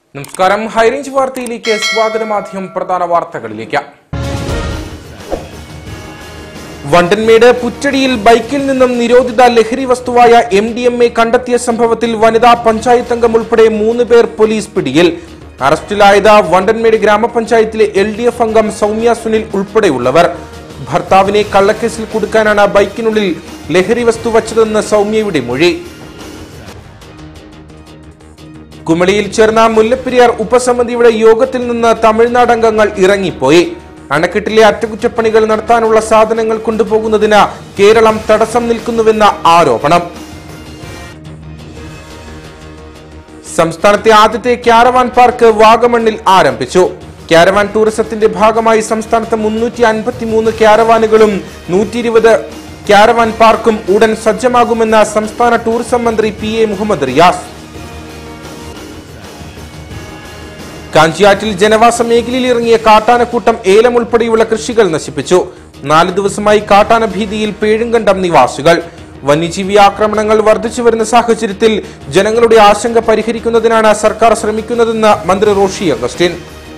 നമസ്കാരം. ഹൈറേഞ്ച് വാർത്തയിലേക്ക് സ്വാഗതം. ആദ്യം പ്രധാന വാർത്തകളിലേക്ക്. വണ്ടൻമേട് പുറ്റടിയിൽ ബൈക്കിൽ നിന്നും നിരോധിത ലഹരി വസ്തുവായ MDMA കണ്ടെത്തിയ സംഭവത്തിൽ വനിതാ പഞ്ചായത്ത് അംഗം ഉൾപ്പെടെ 3 പേർ പോലീസ് പിടിയിൽ. അറസ്റ്റിലായത് വണ്ടൻമേട് ഗ്രാമപഞ്ചായത്തിലെ LDF അംഗം സൗമ്യ സുനിൽ ഉൾപ്പെടെയുള്ളവർ. ഭർത്താവിനെ കള്ളക്കേസിൽ കുടുക്കാനാണ് ബൈക്കിനുള്ളിൽ ലഹരി വസ്തു വച്ചതെന്ന് സൗമ്യയുടെ മൊഴി. കുമളിയിൽ ചേർന്ന മുല്ലപ്പെരിയാർ ഉപസമിതിയുടെ യോഗത്തിൽ നിന്ന് തമിഴ്നാട് അംഗങ്ങൾ ഇറങ്ങിപ്പോയി. അണക്കെട്ടിലെ അറ്റകുറ്റപ്പണികൾ നടത്താനുള്ള സാധനങ്ങൾ കൊണ്ടുപോകുന്നതിന് കേരളം തടസ്സം നിൽക്കുന്നുവെന്ന ആരോപണം. സംസ്ഥാനത്തെ ആദ്യത്തെ ക്യാരവാൻ പാർക്ക് വാഗമണ്ണിൽ ആരംഭിച്ചു. ക്യാരവാൻ ടൂറിസത്തിന്റെ ഭാഗമായി സംസ്ഥാനത്ത് 353 ക്യാരവാനുകളും 120 ക്യാരവാൻ പാർക്കും ഉടൻ സജ്ജമാകുമെന്ന് സംസ്ഥാന ടൂറിസം മന്ത്രി PA മുഹമ്മദ് റിയാസ്. കാഞ്ചിയാറ്റിൽ ജനവാസ മേഖലയിൽ ഇറങ്ങിയ കാട്ടാനക്കൂട്ടം ഏലം ഉൾപ്പെടെയുള്ള കൃഷികൾ നശിപ്പിച്ചു. 4 ദിവസമായി കാട്ടാന ഭീതിയിൽ പേഴുങ്കണ്ടം നിവാസികൾ. വന്യജീവി ആക്രമണങ്ങൾ വർദ്ധിച്ചു വരുന്ന സാഹചര്യത്തിൽ ജനങ്ങളുടെ ആശങ്ക പരിഹരിക്കുന്നതിനാണ് സർക്കാർ ശ്രമിക്കുന്നതെന്ന് മന്ത്രി റോഷി അഗസ്റ്റിൻ.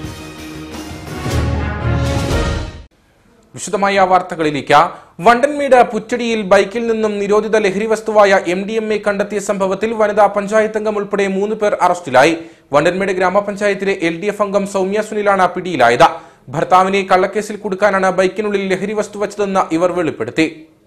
വിശദമായ വാർത്തകളിലേക്ക്. വണ്ടൻമേട് പുറ്റടിയിൽ ബൈക്കിൽ നിന്നും നിരോധിത ലഹരി വസ്തുവായ MDMA കണ്ടെത്തിയ സംഭവത്തിൽ വനിതാ പഞ്ചായത്ത് അംഗം ഉൾപ്പെടെ 3 പേർ അറസ്റ്റിലായി. വണ്ടൻമേട് ഗ്രാമപഞ്ചായത്തിലെ LDF അംഗം സൗമ്യ സുനിലാണ് പിടിയിലായത്. ഭർത്താവിനെ കള്ളക്കേസിൽ കുടുക്കാനാണ് ബൈക്കിനുള്ളിൽ ലഹരി വസ്തു വച്ചതെന്ന് ഇവർ വെളിപ്പെടുത്തി.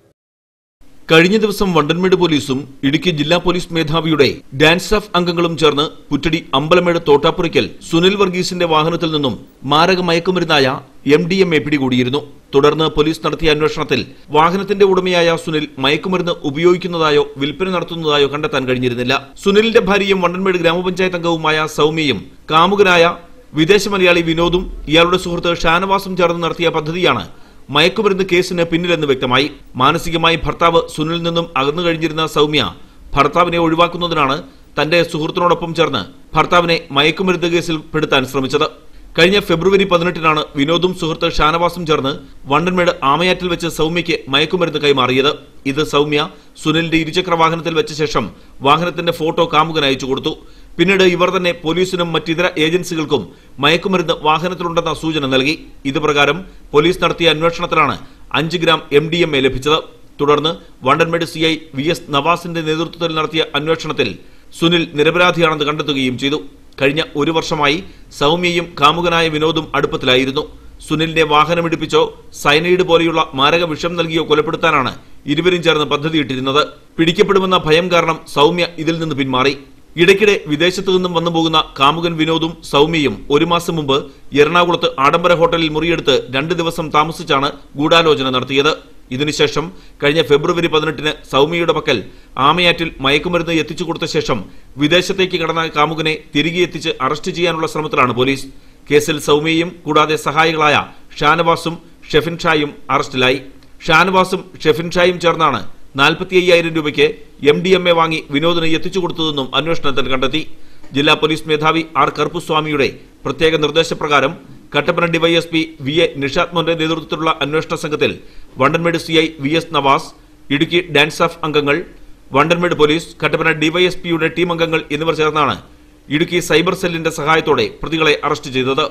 കഴിഞ്ഞ ദിവസം വണ്ടൻമേട് പോലീസും ഇടുക്കി ജില്ലാ പോലീസ് മേധാവിയുടെ ഡാൻസ് ഓഫ് അംഗങ്ങളും ചേർന്ന് പുറ്റടി അമ്പലമേട് തോട്ടാപ്പുറയ്ക്കൽ സുനിൽ വർഗീസിന്റെ വാഹനത്തിൽ നിന്നും മാരക മയക്കുമരുന്നായ MDMA പിടികൂടിയിരുന്നു. തുടർന്ന് പോലീസ് നടത്തിയ അന്വേഷണത്തിൽ വാഹനത്തിന്റെ ഉടമയായ സുനിൽ മയക്കുമരുന്ന് ഉപയോഗിക്കുന്നതായോ വിൽപ്പന നടത്തുന്നതായോ കണ്ടെത്താൻ കഴിഞ്ഞിരുന്നില്ല. സുനിലിന്റെ ഭാര്യയും വണ്ടൻമേട് ഗ്രാമപഞ്ചായത്ത് അംഗവുമായ സൗമ്യയും കാമുകനായ വിദേശ മലയാളി വിനോദും ഇയാളുടെ സുഹൃത്ത് ഷാനവാസും ചേർന്ന് നടത്തിയ പദ്ധതിയാണ് മയക്കുമരുന്ന് കേസിന് പിന്നിലെന്ന് വ്യക്തമായി. മാനസികമായി ഭർത്താവ് സുനിൽ നിന്നും അകന്നു കഴിഞ്ഞിരുന്ന സൗമ്യ ഭർത്താവിനെ ഒഴിവാക്കുന്നതിനാണ് തന്റെ സുഹൃത്തിനോടൊപ്പം ചേർന്ന് ഭർത്താവിനെ മയക്കുമരുന്ന് കേസിൽ പെടുത്താൻ ശ്രമിച്ചത്. കഴിഞ്ഞ ഫെബ്രുവരി 18-നാണ് വിനോദും സുഹൃത്ത് ഷാനവാസും ചേർന്ന് വണ്ടൻമേട് ആമയാറ്റിൽ വെച്ച് സൗമ്യയ്ക്ക് മയക്കുമരുന്ന് കൈമാറിയത്. ഇത് സൗമ്യ സുനിലിന്റെ ഇരുചക്ര വാഹനത്തിൽ വെച്ച ശേഷം വാഹനത്തിന്റെ ഫോട്ടോ കാമുകന് അയച്ചു കൊടുത്തു. പിന്നീട് ഇവർ തന്നെ പോലീസിനും മറ്റിതര ഏജൻസികൾക്കും മയക്കുമരുന്ന് വാഹനത്തിലുണ്ടെന്ന സൂചന നൽകി. ഇതുപ്രകാരം പോലീസ് നടത്തിയ അന്വേഷണത്തിലാണ് 5 ഗ്രാം MDMA ലഭിച്ചത്. തുടർന്ന് വണ്ടൻമേട് CI VS നവാസിന്റെ നേതൃത്വത്തിൽ നടത്തിയ അന്വേഷണത്തിൽ സുനിൽ നിരപരാധിയാണെന്ന് കണ്ടെത്തുകയും ചെയ്തു. കഴിഞ്ഞ 1 വർഷമായി സൗമ്യയും കാമുകനായ വിനോദും അടുപ്പത്തിലായിരുന്നു. സുനിലിനെ വാഹനമിടിപ്പിച്ചോ സയനൈഡ് പോലെയുള്ള മാരക വിഷം നൽകിയോ കൊലപ്പെടുത്താനാണ് ഇരുവരും ചേർന്ന് പദ്ധതിയിട്ടിരുന്നത്. പിടിക്കപ്പെടുമെന്ന ഭയം കാരണം സൗമ്യ ഇതിൽ നിന്ന് പിന്മാറി. ഇടയ്ക്കിടെ വിദേശത്തു നിന്നും വന്നുപോകുന്ന കാമുകൻ വിനോദും സൗമ്യയും 1 മാസം മുമ്പ് എറണാകുളത്ത് ആഡംബര ഹോട്ടലിൽ മുറിയെടുത്ത് 2 ദിവസം താമസിച്ചാണ് ഗൂഢാലോചന നടത്തിയത്. ഇതിനുശേഷം കഴിഞ്ഞ ഫെബ്രുവരി 18-ന് സൗമ്യയുടെ പക്കൽ ആമയാറ്റിൽ മയക്കുമരുന്ന് എത്തിച്ചു കൊടുത്ത ശേഷം വിദേശത്തേക്ക് കടന്ന കാമുകനെ തിരികെ എത്തിച്ച് അറസ്റ്റ് ചെയ്യാനുള്ള ശ്രമത്തിലാണ് പോലീസ്. കേസിൽ സൗമ്യയും കൂടാതെ സഹായികളായ ഷാനവാസും ഷെഫിൻ ഷായും അറസ്റ്റിലായി. ഷാനവാസും ഷെഫിൻ ഷായും ചേർന്നാണ് 45,000 രൂപയ്ക്ക് MDMA വാങ്ങി വിനോദിന് എത്തിച്ചു കൊടുത്തതെന്നും അന്വേഷണത്തിൽ കണ്ടെത്തി. ജില്ലാ പോലീസ് മേധാവി R കറുപ്പുസ്വാമിയുടെ പ്രത്യേക നിർദ്ദേശപ്രകാരം കട്ടപ്പന DYSP VA നിഷാദ് മോന്റെ നേതൃത്വത്തിലുള്ള അന്വേഷണ സംഘത്തിൽ Vandanmedu CI VS Navas, Idukki DANSAF അംഗങ്ങൾ, വണ്ടൻമേട് പോലീസ്, കട്ടപ്പന DYSPയുടെ ടീം അംഗങ്ങൾ എന്നിവർ ചേർന്നാണ് ഇടുക്കി സൈബർ സെല്ലിന്റെ സഹായത്തോടെ പ്രതികളെ അറസ്റ്റ് ചെയ്തത്.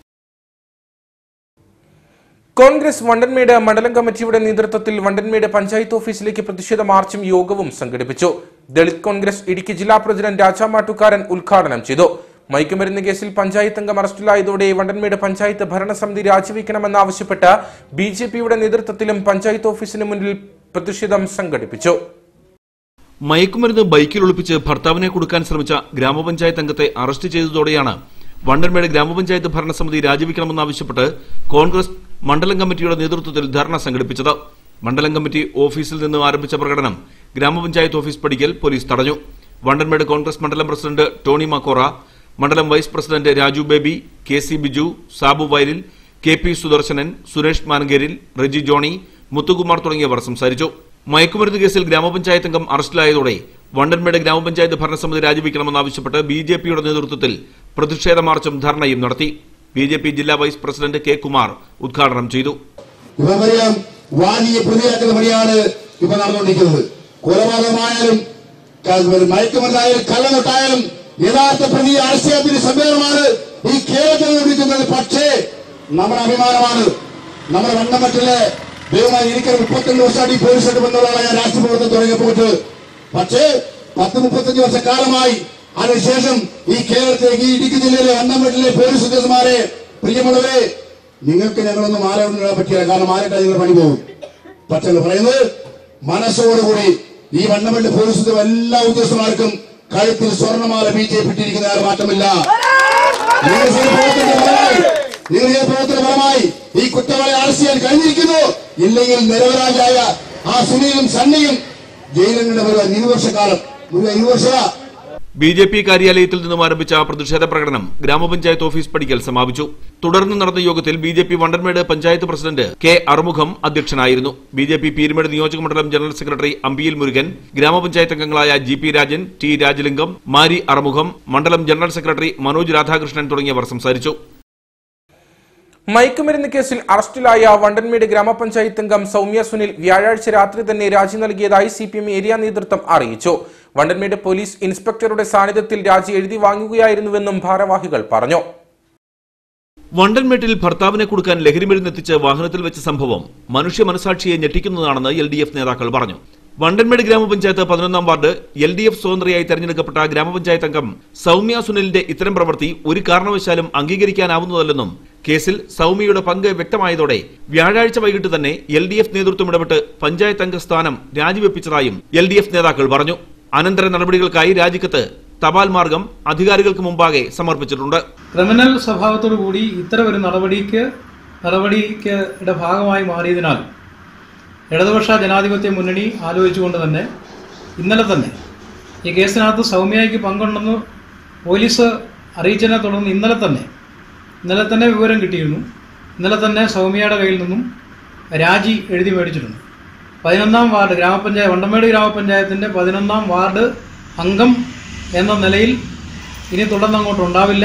കോൺഗ്രസ് വണ്ടൻമേട് മണ്ഡലം കമ്മിറ്റിയുടെ നേതൃത്വത്തിൽ വണ്ടൻമേട് പഞ്ചായത്ത് ഓഫീസിലേക്ക് പ്രതിഷേധ മാർച്ചും യോഗവും സംഘടിപ്പിച്ചു. ദളിത് കോൺഗ്രസ് ഇടുക്കി ജില്ലാ പ്രസിഡന്റ് രാജാമാട്ടുകാരൻ ഉദ്ഘാടനം ചെയ്തു. മയക്കുമരുന്ന് കേസിൽ പഞ്ചായത്ത് അംഗം അറസ്റ്റിലായതോടെ വണ്ടൻമേട് പഞ്ചായത്ത് ഭരണസമിതി രാജിവെക്കണമെന്നാവശ്യപ്പെട്ട് BJPയുടെ നേതൃത്വത്തിലും പഞ്ചായത്ത് ഓഫീസിന് മുന്നിൽ പ്രതിഷേധം സംഘടിപ്പിച്ചു. മയക്കുമരുന്ന് ബൈക്കിൽ ഒളിപ്പിച്ച് ഭർത്താവിനെ കൊടുക്കാൻ ശ്രമിച്ച ഗ്രാമപഞ്ചായത്ത് അംഗത്തെ അറസ്റ്റ് ചെയ്തതോടെയാണ് വണ്ടൻമേട് ഗ്രാമപഞ്ചായത്ത് ഭരണസമിതി രാജിവെക്കണമെന്നാവശ്യപ്പെട്ട് കോൺഗ്രസ് മണ്ഡലം കമ്മിറ്റിയുടെ നേതൃത്വത്തിൽ ധർണ സംഘടിപ്പിച്ചത്. മണ്ഡലം കമ്മിറ്റി ഓഫീസിൽ നിന്ന് ആരംഭിച്ച പ്രകടനം ഗ്രാമപഞ്ചായത്ത് ഓഫീസ് പടിക്കൽ പോലീസ് തടഞ്ഞു. വണ്ടൻമേട് കോൺഗ്രസ് മണ്ഡലം പ്രസിഡന്റ് ടോണി മാക്കോറ, മണ്ഡലം vice president Raju Baby, KC Biju, Sabu Vayalil, KP Sudarshanan, Suresh Manankeril, Reji Johnny, Muthukumar തുടങ്ങിയവർ സംസാരിച്ചു. മയക്കുമരുന്ന് കേസിൽ ഗ്രാമപഞ്ചായത്ത് അംഗം അറസ്റ്റിലായതോടെ വണ്ടൻമേട് ഗ്രാമപഞ്ചായത്ത് ഭരണസമിതി രാജിവെക്കണമെന്നാവശ്യപ്പെട്ട് BJPയുടെ നേതൃത്വത്തിൽ പ്രതിഷേധ മാർച്ചും ധർണയും നടത്തി. BJP ജില്ലാ വൈസ് പ്രസിഡന്റ് K കുമാർ ഉദ്ഘാടനം ചെയ്തു. കൊലപാതകമായാലും മയക്കുമരുന്നായാലും കള്ളനൊട്ടായാലും യഥാർത്ഥ പ്രതി ആശയത്തിന് സമ്മേളനമാണ് ഈ കേരളത്തിൽ നിർമ്മിക്കുന്നത്. പക്ഷേ നമ്മുടെ അഭിമാനമാണ്. നമ്മുടെ വണ്ണമറ്റിലെ ദൈവമായി എനിക്ക് 32 വർഷമായിട്ട് ഈ പോലീസ് ബന്ധമുള്ള ഞാൻ രാഷ്ട്രപ്രവർത്തനം തുടങ്ങിയപ്പോൾ. പക്ഷേ 10-35 വർഷക്കാലമായി അതിനുശേഷം ഈ കേരളത്തിലേക്ക് ഈ ഇടുക്കി ജില്ലയിലെ വണ്ണമറ്റിലെ പോലീസ് ഉദ്യോഗസ്ഥന്മാരെ, പ്രിയമുള്ളവരെ, നിങ്ങൾക്ക് ഞങ്ങളൊന്നും മാല കൊണ്ടിടാൻ പറ്റില്ല. കാരണം മാലയിട്ട് നിങ്ങൾ പണി പോകും. പക്ഷെ പറയുന്നത് മനസ്സോടുകൂടി ഈ വണ്ണമല്ലി പോലീസ് എല്ലാ ഉദ്യോഗസ്ഥന്മാർക്കും കഴുത്തിൽ സ്വർണ്ണമാല ബിജെപിട്ടിരിക്കുന്ന മാറ്റമില്ല. നിങ്ങളുടെ പ്രവർത്തന ഫലമായി ഈ കുറ്റവാളി അറസ്റ്റ് ചെയ്യാൻ കഴിഞ്ഞിരിക്കുന്നു. ഇല്ലെങ്കിൽ നിരപരാധിയായ ആ സുനിലും സണ്ണിയും ജയിലിന്റെ 20 വർഷക്കാലം 20 വർഷ ബി.ജെ.പി. കാര്യാലയത്തിൽ നിന്നും ആരംഭിച്ച പ്രതിഷേധ പ്രകടനം ഗ്രാമപഞ്ചായത്ത് ഓഫീസ് പടിക്കൽ സമാപിച്ചു. തുടർന്ന് നടന്ന യോഗത്തിൽ BJP. Vandanmedu panchayat president K Arumugham അധ്യക്ഷനായിരുന്നു. ബി.ജെ.പി. പീരുമേട് നിയോജകമണ്ഡലം ജനറൽ സെക്രട്ടറി അമ്പിയിൽ മുരുകൻ, ഗ്രാമപഞ്ചായത്ത് അംഗങ്ങളായ ജി.പി. രാജൻ, ടി. രാജലിംഗം, മാരി അറുമുഖം, മണ്ഡലം ജനറൽ സെക്രട്ടറി മനോജ് രാധാകൃഷ്ണൻ തുടങ്ങിയവർ സംസാരിച്ചു. മയക്കുമരുന്ന് കേസിൽ അറസ്റ്റിലായ വണ്ടൻമേട് ഗ്രാമപഞ്ചായത്ത് അംഗം സൗമ്യ സുനിൽ വ്യാഴാഴ്ച രാത്രി തന്നെ രാജി നൽകിയതായി CPM ഏരിയ നേതൃത്വം അറിയിച്ചു. വണ്ടൻമേട് പോലീസ് ഇൻസ്പെക്ടറുടെ സാന്നിധ്യത്തിൽ രാജി എഴുതി വാങ്ങുകയായിരുന്നുവെന്നും ഭാരവാഹികൾ പറഞ്ഞു. വണ്ടൻമേട്ടിൽ ഭർത്താവിനെ കൊടുക്കാൻ ലഹരിമരുന്നെത്തിച്ച് വാഹനത്തിൽ വെച്ച സംഭവം മനുഷ്യ മനസാക്ഷിയെ ഞെട്ടിക്കുന്നതാണെന്ന് LDF നേതാക്കൾ പറഞ്ഞു. വണ്ടൻമേട് ഗ്രാമപഞ്ചായത്ത് 11ാം വാർഡ് LDF സ്വതന്ത്രയായി തെരഞ്ഞെടുക്കപ്പെട്ട ഗ്രാമപഞ്ചായത്ത് അംഗം സൗമ്യ സുനിലിന്റെ ഇത്തരം പ്രവൃത്തി ഒരു കാരണവശാലും അംഗീകരിക്കാനാവുന്നതല്ലെന്നും കേസിൽ സൗമ്യയുടെ പങ്ക് വ്യക്തമായതോടെ വ്യാഴാഴ്ച വൈകിട്ട് തന്നെ LDF നേതൃത്വം ഇടപെട്ട് പഞ്ചായത്ത് അംഗ സ്ഥാനം രാജിവെപ്പിച്ചതായും LDF നേതാക്കൾ പറഞ്ഞു. അനന്തര നടപടികൾക്കായി രാജിക്കത്ത് തപാൽ മാർഗം അധികാരികൾക്ക് മുമ്പാകെ സമർപ്പിച്ചിട്ടുണ്ട്. ക്രിമിനൽ സ്വഭാവത്തോടു കൂടി ഇത്തരം ഒരു നടപടിയുടെ ഭാഗമായി മാറിയതിനാൽ ഇടതുപക്ഷ ജനാധിപത്യ മുന്നണി ആലോചിച്ചുകൊണ്ട് തന്നെ ഇന്നലെ തന്നെ ഈ കേസിനകത്ത് സൗമ്യയ്ക്ക് പങ്കുണ്ടെന്ന് പോലീസ് അറിയിച്ചതിനെ തുടർന്ന് ഇന്നലെ തന്നെ വിവരം കിട്ടിയിരുന്നു. ഇന്നലെ തന്നെ സൗമ്യയുടെ കയ്യിൽ നിന്നും രാജി എഴുതി മേടിച്ചിട്ടുണ്ട്. 11ാം വാർഡ് വണ്ടൻമേട് ഗ്രാമപഞ്ചായത്തിൻ്റെ 11ാം വാർഡ് അംഗം എന്ന നിലയിൽ ഇനി തുടർന്നങ്ങോട്ട് ഉണ്ടാവില്ല.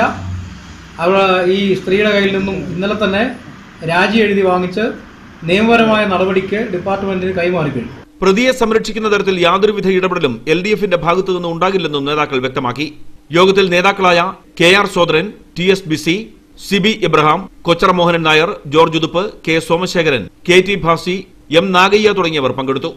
ഈ സ്ത്രീയുടെ കയ്യിൽ നിന്നും ഇന്നലെ തന്നെ രാജി എഴുതി വാങ്ങിച്ച് നിയമപരമായ നടപടിക്ക് ഡിപ്പാർട്ട്മെന്റിന് കൈമാറിക്കഴിഞ്ഞു. പ്രതിയെ സംരക്ഷിക്കുന്ന തരത്തിൽ യാതൊരുവിധ ഇടപെടലും LDFന്റെ ഭാഗത്തുനിന്ന് ഉണ്ടാകില്ലെന്നും നേതാക്കൾ വ്യക്തമാക്കി. യോഗത്തിൽ നേതാക്കളായ KR Sodaran, TS Bisi, CB Ibrahim, Kochara Mohanan Nair, George Uthuppu, K Somasekharan, KT Bhasi, M Nagayya തുടങ്ങിയവർ പങ്കെടുത്തു.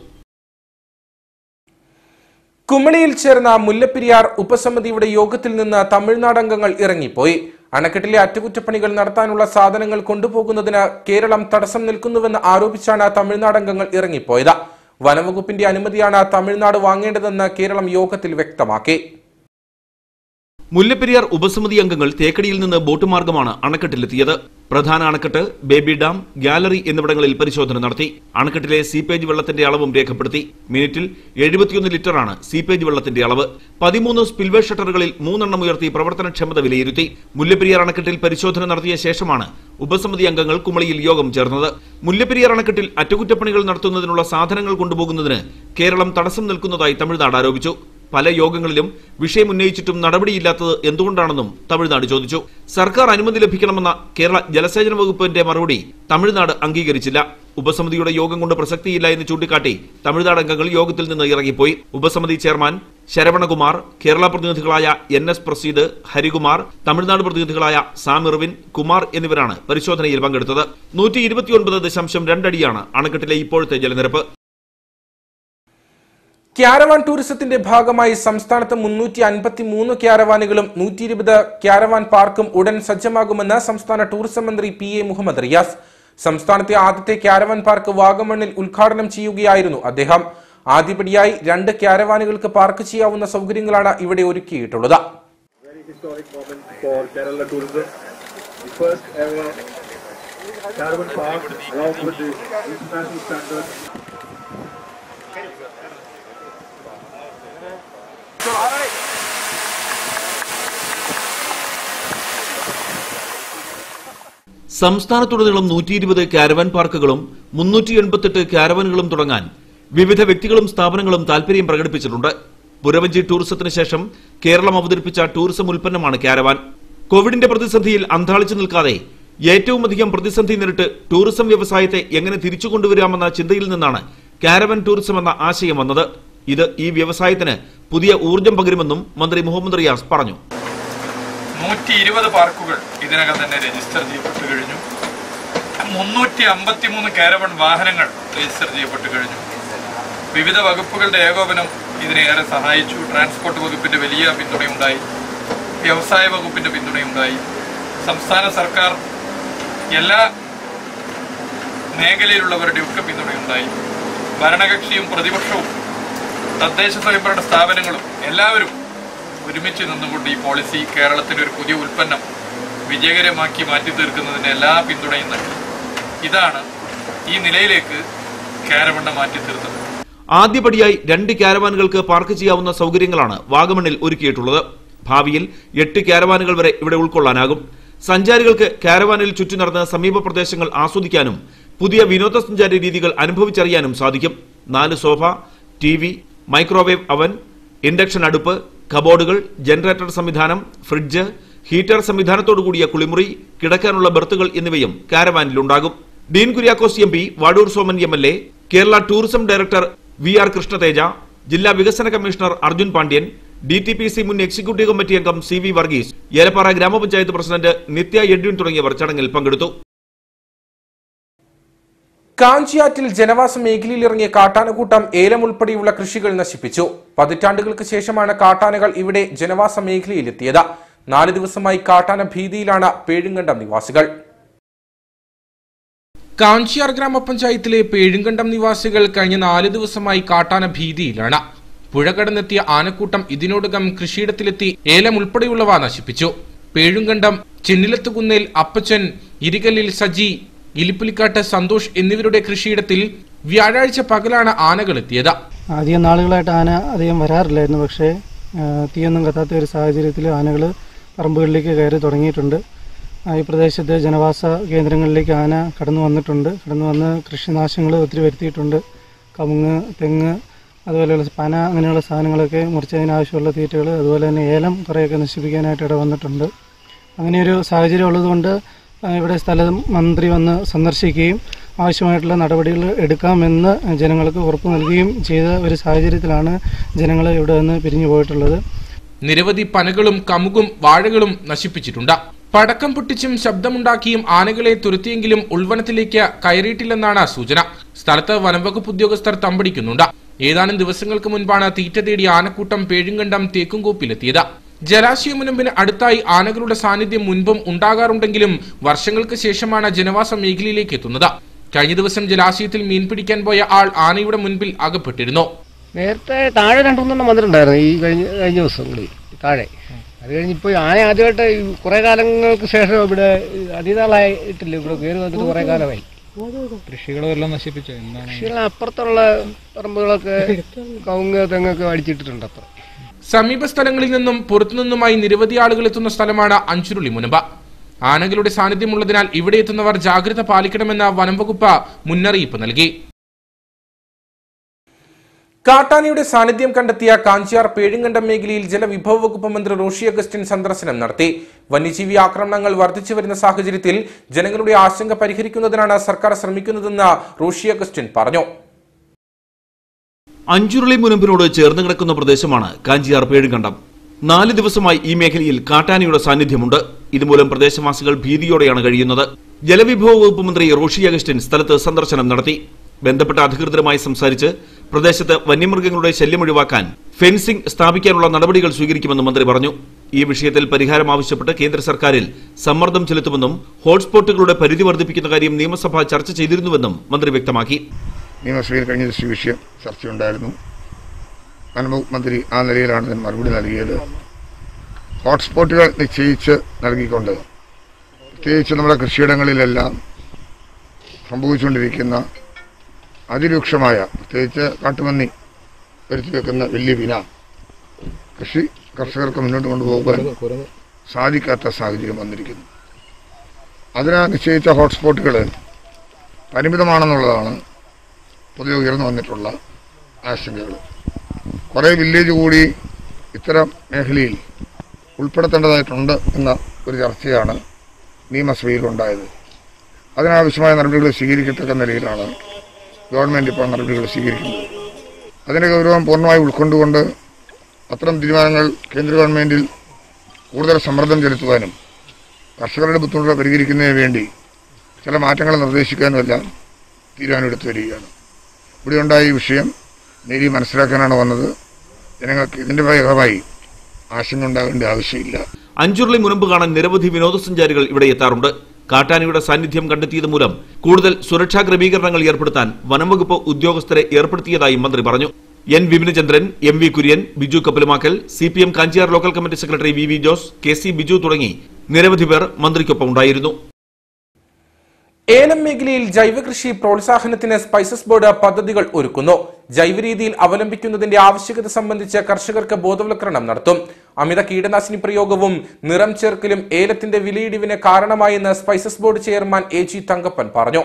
കുമളിയിൽ ചേർന്ന മുല്ലപ്പെരിയാർ ഉപസമിതിയുടെ യോഗത്തിൽ നിന്ന് തമിഴ്നാട് അംഗങ്ങൾ ഇറങ്ങിപ്പോയി. അണക്കെട്ടിലെ അറ്റകുറ്റപ്പണികൾ നടത്താനുള്ള സാധനങ്ങൾ കൊണ്ടുപോകുന്നതിന് കേരളം തടസ്സം നിൽക്കുന്നുവെന്ന് ആരോപിച്ചാണ് തമിഴ്നാട് അംഗങ്ങൾ ഇറങ്ങിപ്പോയത്. വനംവകുപ്പിന്റെ അനുമതിയാണ് തമിഴ്നാട് വാങ്ങേണ്ടതെന്ന് കേരളം യോഗത്തിൽ വ്യക്തമാക്കി. മുല്ലപ്പെരിയാർ ഉപസമിതി അംഗങ്ങൾ തേക്കടിയിൽ നിന്ന് ബോട്ട് മാർഗമാണ് അണക്കെട്ടിലെത്തിയത്. പ്രധാന അണക്കെട്ട്, ബേബി ഡാം, ഗാലറി എന്നിവിടങ്ങളിൽ പരിശോധന നടത്തി. അണക്കെട്ടിലെ സീപ്പേജ് വെള്ളത്തിന്റെ അളവും രേഖപ്പെടുത്തി. മിനിറ്റിൽ 71 ലിറ്ററാണ് സീപ്പേജ് വെള്ളത്തിന്റെ അളവ്. 13 സ്പിൽവേ ഷട്ടറുകളിൽ 3 എണ്ണം ഉയർത്തി പ്രവർത്തനക്ഷമത വിലയിരുത്തി. മുല്ലപ്പെരിയാർ അണക്കെട്ടിൽ പരിശോധന നടത്തിയ ശേഷമാണ് ഉപസമിതി അംഗങ്ങൾ കുമളിയിൽ യോഗം ചേർന്നത്. മുല്ലപ്പെരിയാർ അണക്കെട്ടിൽ അറ്റകുറ്റപ്പണികൾ നടത്തുന്നതിനുള്ള സാധനങ്ങൾ കൊണ്ടുപോകുന്നതിന് കേരളം തടസ്സം നിൽക്കുന്നതായി തമിഴ്നാട് ആരോപിച്ചു. പല യോഗങ്ങളിലും വിഷയം ഉന്നയിച്ചിട്ടും നടപടിയില്ലാത്തത് എന്തുകൊണ്ടാണെന്നും തമിഴ്നാട് ചോദിച്ചു. സർക്കാർ അനുമതി ലഭിക്കണമെന്ന കേരള ജലസേചന വകുപ്പിന്റെ മറുപടി തമിഴ്നാട് അംഗീകരിച്ചില്ല. ഉപസമിതിയുടെ യോഗം കൊണ്ട് പ്രസക്തിയില്ല എന്ന് ചൂണ്ടിക്കാട്ടി തമിഴ്നാട് അംഗങ്ങൾ യോഗത്തിൽ നിന്ന് ഇറങ്ങിപ്പോയി. ഉപസമിതി ചെയർമാൻ ശരവണകുമാർ, കേരള പ്രതിനിധികളായ NS പ്രസീദ്, ഹരികുമാർ, തമിഴ്നാട് പ്രതിനിധികളായ സാം ഇർവിൻ, കുമാർ എന്നിവരാണ് പരിശോധനയിൽ പങ്കെടുത്തത്. 129.2 അടിയാണ് അണക്കെട്ടിലെ ഇപ്പോഴത്തെ ജലനിരപ്പ്. ക്യാരവാൻ ടൂറിസത്തിന്റെ ഭാഗമായി സംസ്ഥാനത്ത് 353 ക്യാരവാനുകളും 120 ക്യാരവാൻ പാർക്കും ഉടൻ സജ്ജമാകുമെന്ന് സംസ്ഥാന ടൂറിസം മന്ത്രി PA മുഹമ്മദ് റിയാസ്. സംസ്ഥാനത്തെ ആദ്യത്തെ ക്യാരവാൻ പാർക്ക് വാഗമണ്ണിൽ ഉദ്ഘാടനം ചെയ്യുകയായിരുന്നു അദ്ദേഹം. ആദ്യപടിയായി 2 ക്യാരവാനുകൾക്ക് പാർക്ക് ചെയ്യാവുന്ന സൗകര്യങ്ങളാണ് ഇവിടെ ഒരുക്കിയിട്ടുള്ളത്. സംസ്ഥാനത്തുടനീളം 120 ക്യാരവാൻ പാർക്കുകളും 388 ക്യാരവാനുകളും തുടങ്ങാൻ വിവിധ വ്യക്തികളും സ്ഥാപനങ്ങളും താൽപര്യം പ്രകടിപ്പിച്ചിട്ടുണ്ട്. പുരവഞ്ചി ടൂറിസത്തിന് ശേഷം കേരളം അവതരിപ്പിച്ച ടൂറിസം ഉൽപ്പന്നമാണ് ക്യാരവാൻ. കോവിഡിന്റെ പ്രതിസന്ധിയിൽ അന്താളിച്ചു നിൽക്കാതെ ഏറ്റവുമധികം പ്രതിസന്ധി നേരിട്ട് ടൂറിസം വ്യവസായത്തെ എങ്ങനെ തിരിച്ചുകൊണ്ടുവരാമെന്ന ചിന്തയിൽ നിന്നാണ് ക്യാരവാൻ ടൂറിസം എന്ന ആശയം വന്നത്. ഇത് ഈ വ്യവസായത്തിന് പുതിയ ഊർജ്ജം പകരുമെന്നും മന്ത്രി മുഹമ്മദ് റിയാസ് പറഞ്ഞു. 120 പാർക്കുകൾ ഇതിനകം തന്നെ രജിസ്റ്റർ ചെയ്യപ്പെട്ടു കഴിഞ്ഞു. 353 കാരവൺ വാഹനങ്ങൾ രജിസ്റ്റർ ചെയ്യപ്പെട്ടു കഴിഞ്ഞു. വിവിധ വകുപ്പുകളുടെ ഏകോപനം ഇതിനേറെ സഹായിച്ചു. ട്രാൻസ്പോർട്ട് വകുപ്പിന്റെ വലിയ പിന്തുണയുണ്ടായി, വ്യവസായ വകുപ്പിന്റെ പിന്തുണയുണ്ടായി, സംസ്ഥാന സർക്കാർ എല്ലാ മേഖലയിലുള്ളവരുടെ ഒക്കെ പിന്തുണയുണ്ടായി. ഭരണകക്ഷിയും പ്രതിപക്ഷവും തദ്ദേശ സ്വയംഭരണ സ്ഥാപനങ്ങളും എല്ലാവരും ഒരുമിച്ച് നിന്നുകൊണ്ട് ഈ പോളിസി കേരളത്തിന്റെ ഒരു പുതിയ ഉൽപ്പന്നം വിജയകരമാക്കി മാറ്റി തീർക്കുന്നതിന് എല്ലാ പിന്തുണയും നൽകി. ഇതാണ് ഈ നിലയിലേക്ക് കാരവണ്ണ മാറ്റി തീർത്തത്. ആദ്യപടിയായി 2 കാരവാനുകൾക്ക് പാർക്ക് ചെയ്യാവുന്ന സൗകര്യങ്ങളാണ് വാഗമണിൽ ഒരുക്കിയിട്ടുള്ളത്. ഭാവിയിൽ 8 കാരവാനുകൾ വരെ ഇവിടെ ഉൾക്കൊള്ളാനാകും. സഞ്ചാരികൾക്ക് കാരവാനിൽ ചുറ്റി നടന്ന് സമീപ പ്രദേശങ്ങൾ ആസ്വദിക്കാനും പുതിയ വിനോദസഞ്ചാര രീതികൾ അനുഭവിച്ചറിയാനും സാധിക്കും. 4 sofa, TV, microwave oven, induction അടുപ്പ്, കബോർഡുകൾ, ജനറേറ്റർ സംവിധാനം, ഫ്രിഡ്ജ്, ഹീറ്റർ സംവിധാനത്തോടുകൂടിയ കുളിമുറി, കിടക്കാനുള്ള ബെർത്തുകൾ എന്നിവയും കാരവാനിലുണ്ടാകും. Dean Kuriakose MP, Vadoor Soman MLA, Kerala tourism director VR Krishna Teja, ജില്ലാ വികസന കമ്മീഷണർ അർജുൻ പാണ്ഡ്യൻ, DTPC മുൻ എക്സിക്യൂട്ടീവ് കമ്മിറ്റി അംഗം CV വർഗീസ്, ഏലപ്പാറ ഗ്രാമപഞ്ചായത്ത് പ്രസിഡന്റ് നിത്യ യെഡ്വിൻ തുടങ്ങിയവർ ചടങ്ങിൽ പങ്കെടുത്തു. കാഞ്ചിയാറ്റിൽ ജനവാസ മേഖലയിൽ ഇറങ്ങിയ കാട്ടാനക്കൂട്ടം ഏലം ഉൾപ്പെടെയുള്ള കൃഷികൾ നശിപ്പിച്ചു. പതിറ്റാണ്ടുകൾക്ക് ശേഷമാണ് കാട്ടാനകൾ ഇവിടെ ജനവാസ മേഖലയിലെത്തിയത്. 4 ദിവസമായി കാട്ടാന ഭീതിയിലാണ് പേഴുങ്കണ്ടം നിവാസികൾ. കാഞ്ചിയാർ ഗ്രാമപഞ്ചായത്തിലെ പേഴുങ്കണ്ടം നിവാസികൾ കഴിഞ്ഞ 4 ദിവസമായി കാട്ടാന ഭീതിയിലാണ്. പുഴ കടന്നെത്തിയ ആനക്കൂട്ടം ഇതിനോടകം കൃഷിയിടത്തിലെത്തി ഏലം ഉൾപ്പെടെയുള്ളവ നശിപ്പിച്ചു. പേഴുങ്കണ്ടം, ചെന്നിലത്തുകുന്നേൽ അപ്പച്ചൻ, ഇരികല്ലിൽ സജി, ഇലിപ്പുലിക്കാട്ട് സന്തോഷ് എന്നിവരുടെ കൃഷിയിടത്തിൽ വ്യാഴാഴ്ച പകലാണ് ആനകൾ എത്തിയത്. അധികം നാളുകളായിട്ട് ആന അധികം വരാറില്ലായിരുന്നു. പക്ഷേ തീയൊന്നും കത്താത്ത ഒരു സാഹചര്യത്തിൽ ആനകൾ പറമ്പുകളിലേക്ക് കയറി തുടങ്ങിയിട്ടുണ്ട്. ഈ പ്രദേശത്തെ ജനവാസ കേന്ദ്രങ്ങളിലേക്ക് ആന കടന്നു വന്നിട്ടുണ്ട്. കടന്നു വന്ന് കൃഷിനാശങ്ങൾ ഒത്തിരി വരുത്തിയിട്ടുണ്ട്. കവുങ്ങ്, തെങ്ങ്, അതുപോലെയുള്ള പന, അങ്ങനെയുള്ള സാധനങ്ങളൊക്കെ മുറിച്ചതിനാവശ്യമുള്ള തീറ്റകൾ, അതുപോലെ തന്നെ ഏലം കുറേയൊക്കെ നശിപ്പിക്കാനായിട്ട് ഇട വന്നിട്ടുണ്ട്. അങ്ങനെയൊരു സാഹചര്യം ഉള്ളതുകൊണ്ട് ഇവിടെ സ്ഥലം മന്ത്രി വന്ന് സന്ദർശിക്കുകയും ആവശ്യമായിട്ടുള്ള നടപടികൾ എടുക്കാമെന്ന് ജനങ്ങൾക്ക് ഉറപ്പ് നൽകുകയും ചെയ്ത ഒരു സാഹചര്യത്തിലാണ് ജനങ്ങൾ ഇവിടെ നിന്ന് പിരിഞ്ഞു പോയിട്ടുള്ളത്. നിരവധി പനകളും കമുകും വാഴകളും നശിപ്പിച്ചിട്ടുണ്ട്. പടക്കം പൊട്ടിച്ചും ശബ്ദമുണ്ടാക്കിയും ആനകളെ തുരത്തിയെങ്കിലും ഉൾവനത്തിലേക്ക് കയറിയിട്ടില്ലെന്നാണ് സൂചന. സ്ഥലത്ത് വനംവകുപ്പ് ഉദ്യോഗസ്ഥർ തമ്പടിക്കുന്നുണ്ട്. ഏതാനും ദിവസങ്ങൾക്ക് മുൻപാണ് തീറ്റ തേടി ആനക്കൂട്ടം പേഴുങ്കണ്ടം തേക്കുംകോപ്പിലെത്തിയത്. ജലാശയമുനമ്പിന് അടുത്തായി ആനകളുടെ സാന്നിധ്യം മുൻപും ഉണ്ടാകാറുണ്ടെങ്കിലും വർഷങ്ങൾക്ക് ശേഷമാണ് ജനവാസ മേഖലയിലേക്ക് എത്തുന്നത്. കഴിഞ്ഞ ദിവസം ജലാശയത്തിൽ മീൻ പിടിക്കാൻ പോയ ആൾ ആനയുടെ മുൻപിൽ അകപ്പെട്ടിരുന്നു. നേരത്തെ താഴെ 2-3 വന്നിട്ടുണ്ടായിരുന്നു. ഈ കഴിഞ്ഞ ദിവസം കൂടി താഴെ. അത് കഴിഞ്ഞിപ്പോൾ ആന ആദ്യമായിട്ട് കുറെ കാലങ്ങൾക്ക് ശേഷം ഇവിടെ അധികനാളായിട്ടില്ല, ഇവിടെ കയറി വന്നിട്ട് കുറെ കാലമായി. കൃഷികളെല്ലാം നശിപ്പിച്ചു. കൃഷികൾ അപ്പുറത്തുള്ള പറമ്പുകളൊക്കെ കവുങ്ങ്, തെങ്ങൊക്കെ അടിച്ചിട്ടിട്ടുണ്ട്. അപ്പുറം സമീപ സ്ഥലങ്ങളിൽ നിന്നും പുറത്തുനിന്നുമായി നിരവധി ആളുകൾ എത്തുന്ന സ്ഥലമാണ് അഞ്ചുരുളി മുനമ്പ്. ആനകളുടെ സാന്നിധ്യമുള്ളതിനാൽ ഇവിടെ എത്തുന്നവർ ജാഗ്രത പാലിക്കണമെന്ന് വനംവകുപ്പ് മുന്നറിയിപ്പ് നൽകി. കാട്ടാനയുടെ സാന്നിധ്യം കണ്ടെത്തിയ കാഞ്ചിയാർ പേഴുങ്കണ്ടം മേഖലയിൽ ജലവിഭവ വകുപ്പ് മന്ത്രി റോഷി അഗസ്റ്റിൻ സന്ദർശനം നടത്തി. വന്യജീവി ആക്രമണങ്ങൾ വർദ്ധിച്ചു വരുന്ന സാഹചര്യത്തിൽ ജനങ്ങളുടെ ആശങ്ക പരിഹരിക്കുന്നതിനാണ് സർക്കാർ ശ്രമിക്കുന്നതെന്ന് റോഷി അഗസ്റ്റിൻ പറഞ്ഞു. അഞ്ചുരുളി മുനമ്പിനോട് ചേർന്ന് കിടക്കുന്ന പ്രദേശമാണ് കാഞ്ചിയാർ പേഴുങ്കണ്ടം. 4 ദിവസമായി ഈ മേഖലയിൽ കാട്ടാനയുടെ സാന്നിധ്യമുണ്ട്. ഇതുമൂലം പ്രദേശവാസികൾ ഭീതിയോടെയാണ് കഴിയുന്നത്. ജലവിഭവ വകുപ്പ് മന്ത്രി റോഷി അഗസ്റ്റിൻ സ്ഥലത്ത് സന്ദർശനം നടത്തി. ബന്ധപ്പെട്ട അധികൃതരുമായി സംസാരിച്ച് പ്രദേശത്ത് വന്യമൃഗങ്ങളുടെ ശല്യം ഒഴിവാക്കാൻ ഫെൻസിംഗ് സ്ഥാപിക്കാനുള്ള നടപടികൾ സ്വീകരിക്കുമെന്നും മന്ത്രി പറഞ്ഞു. ഈ വിഷയത്തിൽ പരിഹാരം ആവശ്യപ്പെട്ട് കേന്ദ്ര സർക്കാരിൽ സമ്മർദ്ദം ചെലുത്തുമെന്നും ഹോട്ട്സ്പോട്ടുകളുടെ പരിധി വർദ്ധിപ്പിക്കുന്ന കാര്യം നിയമസഭ ചർച്ച ചെയ്തിരുന്നുവെന്നും മന്ത്രി വ്യക്തമാക്കി. നിയമസഭയിൽ കഴിഞ്ഞ ദിവസം വിഷയം ചർച്ചയുണ്ടായിരുന്നു. വനംവകുപ്പ് മന്ത്രി ആ നിലയിലാണ് ഇതിന് മറുപടി നൽകിയത്. ഹോട്ട്സ്പോട്ടുകൾ നിശ്ചയിച്ച് നൽകിക്കൊണ്ട് പ്രത്യേകിച്ച് നമ്മുടെ കൃഷിയിടങ്ങളിലെല്ലാം സംഭവിച്ചുകൊണ്ടിരിക്കുന്ന അതിരൂക്ഷമായ, പ്രത്യേകിച്ച് കാട്ടുപന്നി വരുത്തി വെക്കുന്ന വലിയ വിന കർഷകർക്ക് മുന്നോട്ട് കൊണ്ടുപോകാൻ സാധിക്കാത്ത സാഹചര്യം വന്നിരിക്കുന്നു. അതിന് നിശ്ചയിച്ച ഹോട്ട്സ്പോട്ടുകൾ പരിമിതമാണെന്നുള്ളതാണ് പൊതുവെ ഉയർന്നു വന്നിട്ടുള്ള ആശങ്കകൾ. കുറേ വില്ലേജ് കൂടി ഇത്തരം മേഖലയിൽ ഉൾപ്പെടുത്തേണ്ടതായിട്ടുണ്ട് എന്ന ഒരു ചർച്ചയാണ് നിയമസഭയിൽ ഉണ്ടായത്. അതിനാവശ്യമായ നടപടികൾ സ്വീകരിക്കത്തക്ക നിലയിലാണ് ഗവൺമെൻറ് ഇപ്പോൾ നടപടികൾ സ്വീകരിക്കുന്നത്. അതിൻ്റെ ഗൗരവം പൂർണ്ണമായി ഉൾക്കൊണ്ടുകൊണ്ട് അത്തരം തീരുമാനങ്ങൾ കേന്ദ്ര ഗവൺമെൻറ്റിൽ കൂടുതൽ സമ്മർദ്ദം ചെലുത്തുവാനും കർഷകരുടെ ബുദ്ധിമുട്ടുകൾ പരിഹരിക്കുന്നതിന് വേണ്ടി ചില മാറ്റങ്ങൾ നിർദ്ദേശിക്കാനുമെല്ലാം തീരുമാനമെടുത്തു വരികയാണ്. ഇവിടെ ഉണ്ടായ ഈ വിഷയം നേരി മനസ്സിലാക്കാനാണ് വന്നത്. ജനങ്ങൾക്ക് ഇതിന്റെ ഭാഗമായി ആശങ്ക ഉണ്ടാകേണ്ട ആവശ്യമില്ല. അഞ്ചുരുളി മുനമ്പ് കാണാൻ നിരവധി വിനോദസഞ്ചാരികൾ ഇവിടെ എത്താറുണ്ട്. കാട്ടാനയുടെ സാന്നിധ്യം കണ്ടെത്തിയത് മൂലം കൂടുതൽ സുരക്ഷാ ക്രമീകരണങ്ങൾ ഏർപ്പെടുത്താൻ വനംവകുപ്പ് ഉദ്യോഗസ്ഥരെ ഏർപ്പെടുത്തിയതായി മന്ത്രി പറഞ്ഞു. N Vipinachandran, M V Kurian, Biju Kappalumakkal, CPM Kanchiyar local committee secretary V Jose, KC Biju തുടങ്ങി നിരവധി പേർ മന്ത്രിക്കൊപ്പം ഉണ്ടായിരുന്നു. ഏലം മേഖലയിൽ ജൈവകൃഷി പ്രോത്സാഹനത്തിന് സ്പൈസസ് ബോർഡ് പദ്ധതികൾ ഒരുക്കുന്നു. ജൈവരീതിയിൽ അവലംബിക്കുന്നതിന്റെ ആവശ്യകത സംബന്ധിച്ച് കർഷകർക്ക് ബോധവൽക്കരണം നടത്തും. അമിത കീടനാശിനി പ്രയോഗവും നിറം ചേർക്കലും ഏലത്തിന്റെ വിലയിടിവിന് കാരണമായെന്ന് spices board chairman AG Thankappan പറഞ്ഞു.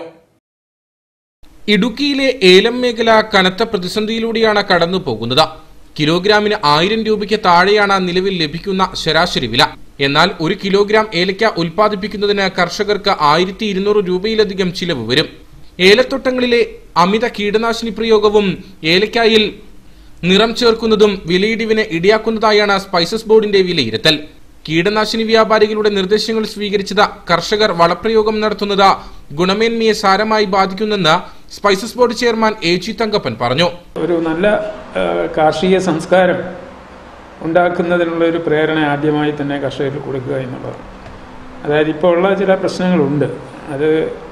ഇടുക്കിയിലെ ഏലം മേഖല കനത്ത പ്രതിസന്ധിയിലൂടെയാണ് കടന്നു പോകുന്നത്. കിലോഗ്രാമിന് 1000 രൂപയ്ക്ക് താഴെയാണ് നിലവിൽ ലഭിക്കുന്ന ശരാശരി വില. എന്നാൽ 1 കിലോഗ്രാം ഏലക്ക ഉൽപ്പാദിപ്പിക്കുന്നതിന് കർഷകർക്ക് 1200 രൂപയിലധികം ചിലവ് വരും. ഏലത്തോട്ടങ്ങളിലെ അമിത കീടനാശിനി പ്രയോഗവും ഏലക്കായിൽ നിറം ചേർക്കുന്നതും വിലയിടിവിന് ഇടയാക്കുന്നതായാണ് സ്പൈസസ് ബോർഡിന്റെ വിലയിരുത്തൽ. കീടനാശിനി വ്യാപാരികളുടെ നിർദ്ദേശങ്ങൾ സ്വീകരിച്ചത് കർഷകർ വളപ്രയോഗം നടത്തുന്നത് ഗുണമേന്മയെ സാരമായി ബാധിക്കുന്നെന്ന് spices board chairman AG Thankappan പറഞ്ഞു. ഒരു നല്ല കാർഷിക സംസ്കാരം ഉണ്ടാക്കുന്നതിനുള്ള ഒരു പ്രേരണ ആദ്യമായി തന്നെ കർഷകർക്ക് കൊടുക്കുക എന്നുള്ളതാണ്. അതായത് ഇപ്പോൾ ഉള്ള ചില പ്രശ്നങ്ങളുണ്ട്. അത്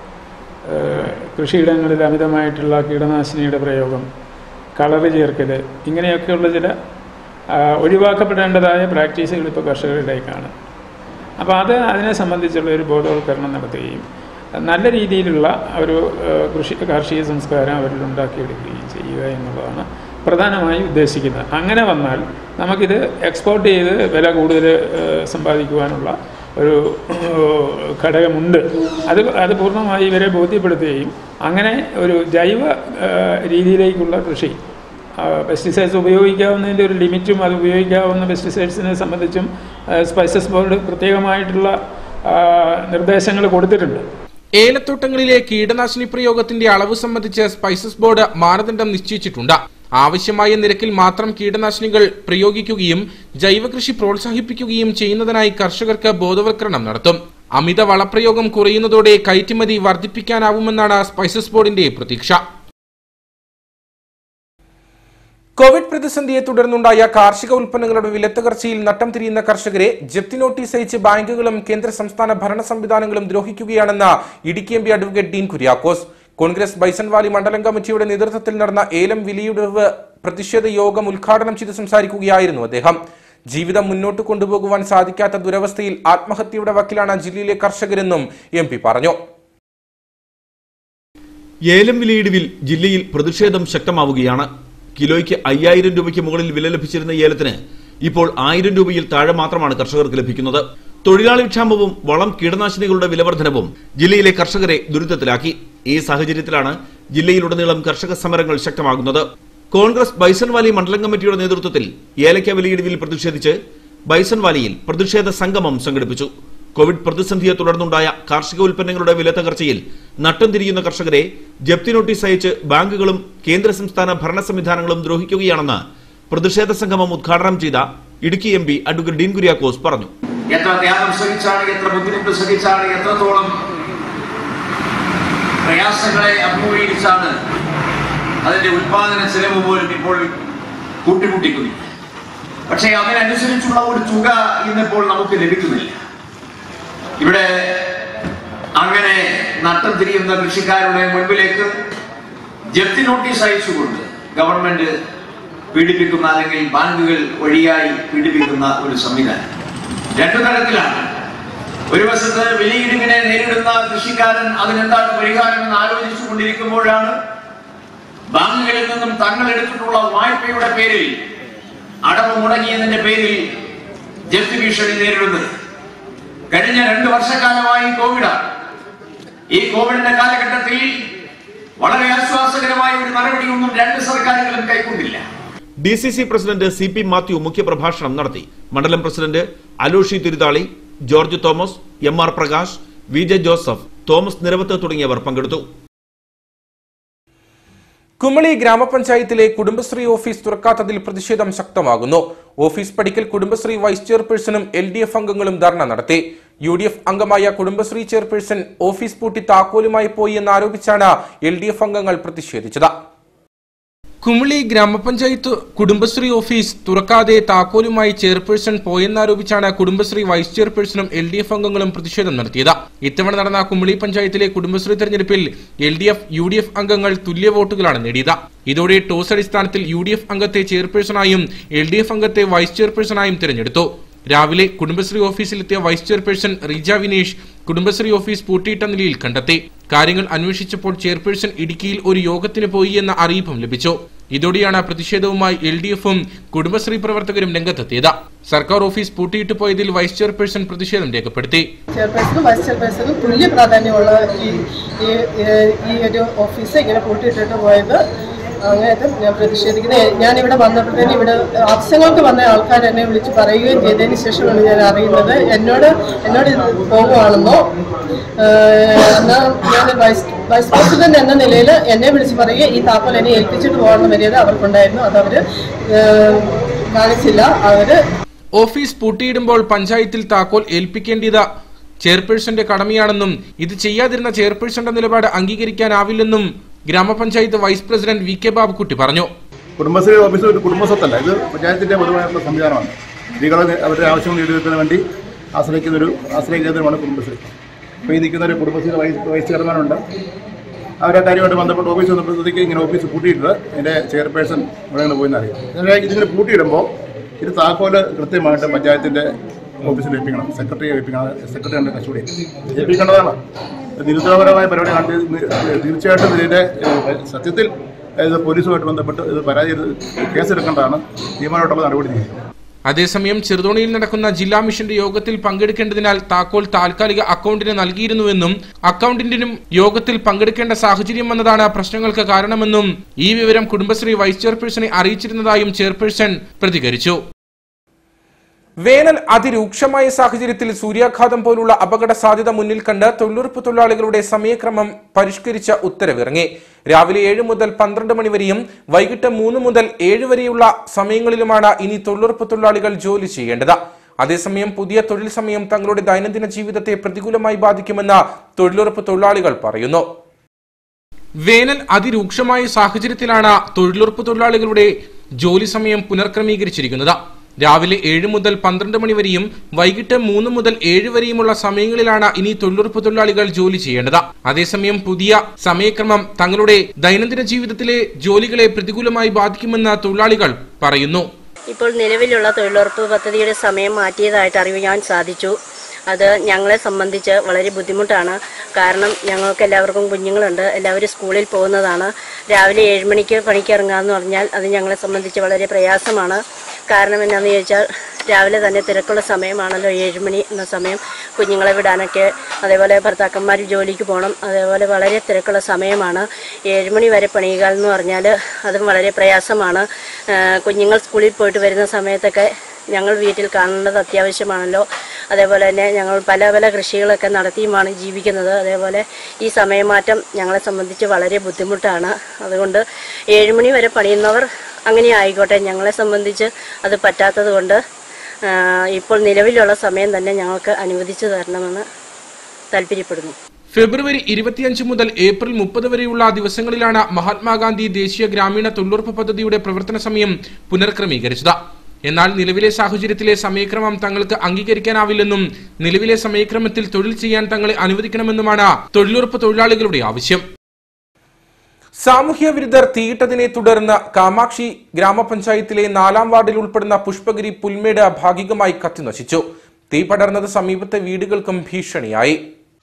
കൃഷിയിടങ്ങളിൽ അമിതമായിട്ടുള്ള കീടനാശിനിയുടെ പ്രയോഗം, കളറ് ചേർക്കൽ, ഇങ്ങനെയൊക്കെയുള്ള ചില ഒഴിവാക്കപ്പെടേണ്ടതായ പ്രാക്ടീസുകൾ ഇപ്പോൾ കർഷകരുടേക്കാണ്. അപ്പോൾ അതിനെ സംബന്ധിച്ചുള്ള ഒരു ബോധവൽക്കരണം നടത്തുകയും നല്ല രീതിയിലുള്ള ഒരു കാർഷിക സംസ്കാരം അവരിൽ ഉണ്ടാക്കിയെടുക്കുകയും ചെയ്യുക എന്നുള്ളതാണ് പ്രധാനമായും ഉദ്ദേശിക്കുന്നത്. അങ്ങനെ വന്നാൽ നമുക്കിത് എക്സ്പോർട്ട് ചെയ്ത് വില കൂടുതൽ സമ്പാദിക്കുവാനുള്ള ഒരു ഘടകമുണ്ട്. അത് പൂർണ്ണമായി ഇവരെ ബോധ്യപ്പെടുത്തുകയും അങ്ങനെ ഒരു ജൈവ രീതിയിലേക്കുള്ള കൃഷി, പെസ്റ്റിസൈഡ്സ് ഉപയോഗിക്കാവുന്നതിൻ്റെ ഒരു ലിമിറ്റും അത് ഉപയോഗിക്കാവുന്ന പെസ്റ്റിസൈഡ്സിനെ സംബന്ധിച്ചും സ്പൈസസ് ബോർഡ് പ്രത്യേകമായിട്ടുള്ള നിർദ്ദേശങ്ങൾ കൊടുത്തിട്ടുണ്ട്. ഏലത്തോട്ടങ്ങളിലെ കീടനാശിനി പ്രയോഗത്തിന്റെ അളവ് സംബന്ധിച്ച് സ്പൈസസ് ബോർഡ് മാനദണ്ഡം നിശ്ചയിച്ചിട്ടുണ്ട്. ആവശ്യമായ നിരക്കിൽ മാത്രം കീടനാശിനികൾ പ്രയോഗിക്കുകയും ജൈവകൃഷി പ്രോത്സാഹിപ്പിക്കുകയും ചെയ്യുന്നതിനായി കർഷകർക്ക് ബോധവൽക്കരണം നടത്തും. അമിത വളപ്രയോഗം കുറയുന്നതോടെ കയറ്റുമതി വർദ്ധിപ്പിക്കാനാവുമെന്നാണ് സ്പൈസസ് ബോർഡിന്റെ പ്രതീക്ഷ. കോവിഡ് പ്രതിസന്ധിയെ തുടർന്നുണ്ടായ കാർഷിക ഉൽപ്പന്നങ്ങളുടെ വിലത്തകർച്ചയിൽ നട്ടം തിരിയുന്ന കർഷകരെ ജപ്തി നോട്ടീസ് അയച്ച് ബാങ്കുകളും കേന്ദ്ര സംസ്ഥാന ഭരണ സംവിധാനങ്ങളും ദ്രോഹിക്കുകയാണെന്ന് Idukki MP advocate Dean Kuriakose. Congress Bison Valley മണ്ഡലം കമ്മിറ്റിയുടെ നേതൃത്വത്തിൽ നടന്ന ഏലം വിലയിടിവ് പ്രതിഷേധ യോഗം ഉദ്ഘാടനം ചെയ്ത് സംസാരിക്കുകയായിരുന്നു അദ്ദേഹം. ജീവിതം മുന്നോട്ട് കൊണ്ടുപോകുവാൻ സാധിക്കാത്ത ദുരവസ്ഥയിൽ ആത്മഹത്യയുടെ വക്കിലാണ് ജില്ലയിലെ കർഷകരെന്നും MP പറഞ്ഞു. ഏലം വിലയിടിവിൽ ജില്ലയിൽ പ്രതിഷേധം ശക്തമാവുകയാണ്. കിലോയ്ക്ക് 5000 രൂപയ്ക്ക് മുകളിൽ വില ലഭിച്ചിരുന്ന ഏലത്തിന് ഇപ്പോൾ 1000 രൂപയിൽ താഴെ മാത്രമാണ് കർഷകർക്ക് ലഭിക്കുന്നത്. തൊഴിലാളി ക്ഷാമവും വളം കീടനാശിനികളുടെ വിലവർദ്ധനവും ജില്ലയിലെ കർഷകരെ ദുരിതത്തിലാക്കി. ഈ സാഹചര്യത്തിലാണ് ജില്ലയിലുടനീളം കർഷക സമരങ്ങൾ ശക്തമാകുന്നത്. കോൺഗ്രസ് ബൈസൺവാലി മണ്ഡലം കമ്മിറ്റിയുടെ നേതൃത്വത്തിൽ ഏലക്ക വിലയിടിവിൽ പ്രതിഷേധിച്ച് ബൈസൺവാലിയിൽ പ്രതിഷേധ സംഗമം സംഘടിപ്പിച്ചു. കോവിഡ് പ്രതിസന്ധിയെ തുടർന്നുണ്ടായ കാർഷിക ഉൽപ്പന്നങ്ങളുടെ വില തകർച്ചയിൽ നട്ടം തിരിയുന്ന കർഷകരെ ജപ്തി നോട്ടീസ് അയച്ച് ബാങ്കുകളും കേന്ദ്ര സംസ്ഥാന ഭരണ സംവിധാനങ്ങളും ദ്രോഹിക്കുകയാണെന്ന് പ്രതിഷേധ സംഗമം ഉദ്ഘാടനം ചെയ്ത Idukki MP advocate Dean Kuriakose പറഞ്ഞു. എത്ര ത്യാഗം സഹിച്ചാണ്, എത്ര ബുദ്ധിമുട്ട് സഹിച്ചാണ്, എത്രത്തോളം പ്രയാസങ്ങളെ അഭിമുഖീകരിച്ചാണ് അതിന്റെ ഉൽപാദന ചെലവ് പോലും ഇപ്പോൾ കൂട്ടിമുട്ടിക്കുന്നു. പക്ഷേ അതിനനുസരിച്ചുള്ള ഒരു തുക ഇന്നിപ്പോൾ നമുക്ക് ലഭിക്കുന്നില്ല. ഇവിടെ അങ്ങനെ നട്ടം തിരിയുന്ന കൃഷിക്കാരുടെ മുൻപിലേക്ക് ജപ്തി നോട്ടീസ് അയച്ചുകൊണ്ട് ഗവൺമെന്റ് പീഡിപ്പിക്കുന്ന അല്ലെങ്കിൽ ബാങ്കുകൾ വഴിയായി പീഡിപ്പിക്കുന്ന ഒരു സംവിധാനം രണ്ടു തരത്തിലാണ്. ഒരു വശത്ത് വിലയിടിവിനെ നേരിടുന്ന കൃഷിക്കാരൻ അതിനെന്താണ് പരിഹാരമെന്ന് ആലോചിച്ചു കൊണ്ടിരിക്കുമ്പോഴാണ് ബാങ്കുകളിൽ നിന്നും തങ്ങൾ എടുത്തിട്ടുള്ള വായ്പയുടെ പേരിൽ, അടവ് മുടങ്ങിയതിന്റെ പേരിൽ ജപ്തി ഭീഷണി നേരിടുന്നത്. കഴിഞ്ഞ 2 വർഷക്കാലമായി കോവിഡാണ്. ഈ കോവിഡിന്റെ കാലഘട്ടത്തിൽ വളരെ ആശ്വാസകരമായ ഒരു നടപടിയൊന്നും 2 സർക്കാരുകളും കൈക്കൊണ്ടില്ല. DCC പ്രസിഡന്റ് CP മാത്യു മുഖ്യപ്രഭാഷണം നടത്തി. മണ്ഡലം president Aloshy Thiruthali, George Thomas, MR Prakash, VJ Joseph, Thomas Niravath തുടങ്ങിയവർ പങ്കെടുത്തു. കുമളി ഗ്രാമപഞ്ചായത്തിലെ കുടുംബശ്രീ ഓഫീസ് തുറക്കാത്തതിൽ പ്രതിഷേധം ശക്തമാകുന്നു. ഓഫീസ് പടിക്കൽ കുടുംബശ്രീ വൈസ് ചെയർപേഴ്സണും LDF അംഗങ്ങളും ധർണ നടത്തി. UDF അംഗമായ കുടുംബശ്രീ ചെയർപേഴ്സൺ ഓഫീസ് പൂട്ടി താക്കോലുമായി പോയി എന്നാരോപിച്ചാണ് LDF അംഗങ്ങൾ പ്രതിഷേധിച്ചത്. കുമളി ഗ്രാമപഞ്ചായത്ത് കുടുംബശ്രീ ഓഫീസ് തുറക്കാതെ താക്കോലുമായി ചെയർപേഴ്സൺ പോയെന്നാരോപിച്ചാണ് കുടുംബശ്രീ വൈസ് ചെയർപേഴ്സണും LDF അംഗങ്ങളും പ്രതിഷേധം നടത്തിയത്. ഇത്തവണ നടന്ന കുമളി പഞ്ചായത്തിലെ കുടുംബശ്രീ തെരഞ്ഞെടുപ്പിൽ LDF, UDF അംഗങ്ങൾ തുല്യ വോട്ടുകളാണ് നേടിയത്. ഇതോടെ ടോസ് അടിസ്ഥാനത്തിൽ UDF അംഗത്തെ ചെയർപേഴ്സണായും LDF അംഗത്തെ വൈസ് ചെയർപേഴ്സണായും തിരഞ്ഞെടുത്തു. രാവിലെ കുടുംബശ്രീ ഓഫീസിലെത്തിയ vice chairperson Reeja Vinesh Kudumbashree office പൂട്ടിയിട്ട നിലയിൽ കണ്ടെത്തി. കാര്യങ്ങൾ അന്വേഷിച്ചപ്പോൾ ചെയർപേഴ്സൺ ഇടുക്കിയിൽ ഒരു യോഗത്തിന് പോയി എന്ന അറിയിപ്പും ലഭിച്ചു. ഇതോടെയാണ് പ്രതിഷേധവുമായി LDFും കുടുംബശ്രീ പ്രവർത്തകരും രംഗത്തെത്തിയത്. സർക്കാർ ഓഫീസ് പൂട്ടിയിട്ട് പോയതിൽ വൈസ് ചെയർപേഴ്സൺ പ്രതിഷേധം രേഖപ്പെടുത്തി. ചെയർപേഴ്സണും വൈസ് ചെയർപേഴ്സണും തുല്യ പ്രാധാന്യമുള്ള ഈ ഒരു ഓഫീസ് ഇങ്ങനെ പൂട്ടിയിട്ടിട്ട് പോയത് അങ്ങേയറ്റം ഞാൻ പ്രതിഷേധിക്കുന്നത്. ഞാനിവിടെ വന്നപ്പോഴത്തേനും ഇവിടെ ആവശ്യങ്ങൾക്ക് വന്ന ആൾക്കാർ എന്നെ വിളിച്ച് പറയുകയും ചെയ്തതിന് ശേഷമാണ് ഞാൻ അറിയുന്നത് എന്നോട് ഇത് പോകുകയാണെന്നോ. എന്നാൽ ഞാൻ വൈസ് പ്രസിഡന്റ് എന്ന നിലയിൽ എന്നെ വിളിച്ച് പറയുക ഈ താക്കോൽ എന്നെ ഏൽപ്പിച്ചിട്ട് പോകാനുള്ള മര്യാദ അവർക്കുണ്ടായിരുന്നു. അത് അവർ കാണിച്ചില്ല. ഓഫീസ് പൂട്ടിയിടുമ്പോൾ പഞ്ചായത്തിൽ താക്കോൽ ഏൽപ്പിക്കേണ്ടത് ചെയർപേഴ്സന്റെ കടമയാണെന്നും ഇത് ചെയ്യാതിരുന്ന ചെയർപേഴ്സന്റെ നിലപാട് അംഗീകരിക്കാനാവില്ലെന്നും ഗ്രാമപഞ്ചായത്ത് വൈസ് പ്രസിഡന്റ് VK ബാബുക്കുട്ടി പറഞ്ഞു. കുടുംബശ്രീ ഓഫീസ് ഒരു കുടുംബസ്വത്തല്ല, ഇത് പഞ്ചായത്തിന്റെ പൊതുവായിട്ടുള്ള സംവിധാനമാണ്. സ്ത്രീകളെ അവരുടെ ആവശ്യങ്ങൾ നേടിയെടുക്കുന്നതിന് വേണ്ടി ആശ്രയിക്കുന്നതിനുമാണ് കുടുംബശ്രീ. ഇപ്പോൾ ഈ നിൽക്കുന്ന ഒരു കുടുംബശ്രീ വൈസ് ചെയർമാനുണ്ട്. അവരെ കാര്യമായിട്ട് ബന്ധപ്പെട്ട് ഓഫീസ് വന്നപ്പോഴത്തേക്ക് ഇങ്ങനെ ഓഫീസ് പൂട്ടിയിട്ട് എൻ്റെ ചെയർപേഴ്സൺ ഇവിടെ പോയെന്ന് അറിയാം. ഇതിങ്ങനെ പൂട്ടിയിടുമ്പോൾ ഇത് താക്കോല് കൃത്യമായിട്ട് പഞ്ചായത്തിന്റെ ഓഫീസിൽ ഏൽപ്പിക്കണം, സെക്രട്ടറിയെ ഏൽപ്പിക്കണം, സെക്രട്ടറിയുടെ കസ്റ്റഡി ഏൽപ്പിക്കേണ്ടതാണ്. നിരുത്തരപരമായ പരിപാടി കാണിച്ച് തീർച്ചയായിട്ടും ഇതിൻ്റെ സത്യത്തിൽ ഇത് പോലീസുമായിട്ട് ബന്ധപ്പെട്ട് ഇത് പരാതി കേസെടുക്കേണ്ടതാണ്, തീരുമാനമായിട്ടുള്ള നടപടി ചെയ്യുന്നത്. അതേസമയം ചെറുതോണിയിൽ നടക്കുന്ന ജില്ലാ മിഷന്റെ യോഗത്തിൽ പങ്കെടുക്കേണ്ടതിനാൽ താക്കോൽ താൽക്കാലിക അക്കൗണ്ടിന് നൽകിയിരുന്നുവെന്നും അക്കൗണ്ടന്റിനും യോഗത്തിൽ പങ്കെടുക്കേണ്ട സാഹചര്യം വന്നതാണ് പ്രശ്നങ്ങൾക്ക് കാരണമെന്നും ഈ വിവരം കുടുംബശ്രീ വൈസ് ചെയർപേഴ്സണെ അറിയിച്ചിരുന്നതായും ചെയർപേഴ്സൺ പ്രതികരിച്ചു. വേനൽ അതിരൂക്ഷമായ സാഹചര്യത്തിൽ സൂര്യാഘാതം പോലുള്ള അപകട സാധ്യത മുന്നിൽ കണ്ട് തൊഴിലുറപ്പ് തൊഴിലാളികളുടെ സമയക്രമം പരിഷ്കരിച്ച ഉത്തരവിറങ്ങി. രാവിലെ 7 മുതൽ 12 മണി വരെയും വൈകിട്ട് 3 മുതൽ 7 വരെയുള്ള സമയങ്ങളിലുമാണ് ഇനി തൊഴിലുറപ്പ് തൊഴിലാളികൾ ജോലി ചെയ്യേണ്ടത്. അതേസമയം പുതിയ തൊഴിൽ സമയം തങ്ങളുടെ ദൈനംദിന ജീവിതത്തെ പ്രതികൂലമായി ബാധിക്കുമെന്ന് തൊഴിലുറപ്പ് തൊഴിലാളികൾ പറയുന്നു. വേനൽ അതിരൂക്ഷമായ സാഹചര്യത്തിലാണ് തൊഴിലുറപ്പ് തൊഴിലാളികളുടെ ജോലി സമയം പുനർക്രമീകരിച്ചിരിക്കുന്നത്. രാവിലെ 7 മുതൽ 12 മണി വരെയും വൈകിട്ട് 3 മുതൽ 7 വരെയുമുള്ള സമയങ്ങളിലാണ് ഇനി തൊഴിലുറപ്പ് തൊഴിലാളികൾ ജോലി ചെയ്യേണ്ടത്. അതേസമയം പുതിയ സമയക്രമം തങ്ങളുടെ ദൈനംദിന ജീവിതത്തിലെ ജോലികളെ പ്രതികൂലമായി ബാധിക്കുമെന്ന് തൊഴിലാളികൾ പറയുന്നു. ഇപ്പോൾ നിലവിലുള്ള തൊഴിലുറപ്പ് പദ്ധതിയുടെ സമയം മാറ്റിയതായിട്ട് അറിയാൻ സാധിച്ചു. അത് ഞങ്ങളെ സംബന്ധിച്ച് വളരെ ബുദ്ധിമുട്ടാണ്. കാരണം ഞങ്ങൾക്ക് എല്ലാവർക്കും കുഞ്ഞുങ്ങളുണ്ട്, എല്ലാവരും സ്കൂളിൽ പോകുന്നതാണ്. രാവിലെ 7 മണിക്ക് പണിക്കിറങ്ങാമെന്ന് പറഞ്ഞാൽ അത് ഞങ്ങളെ സംബന്ധിച്ച് വളരെ പ്രയാസമാണ്. കാരണം എന്നാന്ന് ചോദിച്ചാൽ രാവിലെ തന്നെ തിരക്കുള്ള സമയമാണല്ലോ 7 മണി എന്ന സമയം. കുഞ്ഞുങ്ങളെ വിടാനൊക്കെ, അതേപോലെ ഭർത്താക്കന്മാർ ജോലിക്ക് പോകണം, അതേപോലെ വളരെ തിരക്കുള്ള സമയമാണ്. 7 മണി വരെ പണിയുക എന്ന് പറഞ്ഞാൽ അതും വളരെ പ്രയാസമാണ്. കുഞ്ഞുങ്ങൾ സ്കൂളിൽ പോയിട്ട് വരുന്ന സമയത്തൊക്കെ ഞങ്ങൾ വീട്ടിൽ കാണേണ്ടത് അത്യാവശ്യമാണല്ലോ. അതേപോലെ തന്നെ ഞങ്ങൾ പല പല കൃഷികളൊക്കെ നടത്തിയുമാണ് ജീവിക്കുന്നത്. അതേപോലെ ഈ സമയമാറ്റം ഞങ്ങളെ സംബന്ധിച്ച് വളരെ ബുദ്ധിമുട്ടാണ്. അതുകൊണ്ട് 7 മണി വരെ പണിയുന്നവർ അങ്ങനെ ആയിക്കോട്ടെ, ഞങ്ങളെ സംബന്ധിച്ച് അത് പറ്റാത്തത് കൊണ്ട് ഇപ്പോൾ നിലവിലുള്ള സമയം തന്നെ ഞങ്ങൾക്ക് അനുവദിച്ചു തരണമെന്ന് താല്പര്യപ്പെടുന്നു. ഫെബ്രുവരി 25 മുതൽ ഏപ്രിൽ 30 വരെയുള്ള ദിവസങ്ങളിലാണ് മഹാത്മാഗാന്ധി ദേശീയ ഗ്രാമീണ തൊഴിലുറപ്പ് പദ്ധതിയുടെ പ്രവർത്തന സമയം പുനർക്രമീകരിച്ചത്. എന്നാൽ നിലവിലെ സാഹചര്യത്തിലെ സമയക്രമം തങ്ങൾക്ക് അംഗീകരിക്കാനാവില്ലെന്നും നിലവിലെ സമയക്രമത്തിൽ തൊഴിൽ ചെയ്യാൻ തങ്ങളെ അനുവദിക്കണമെന്നുമാണ് തൊഴിലുറപ്പ് തൊഴിലാളികളുടെ ആവശ്യം. സാമൂഹ്യ വിരുദ്ധർ തീയിട്ടതിനെ തുടർന്ന് കാമാക്ഷി ഗ്രാമപഞ്ചായത്തിലെ 4-ാം വാർഡിൽ ഉൾപ്പെടുന്ന പുഷ്പഗിരി പുൽമേട് ഭാഗികമായി കത്തിനശിച്ചു. തീ പടർന്നത് സമീപത്തെ വീടുകൾക്കും ഭീഷണിയായി.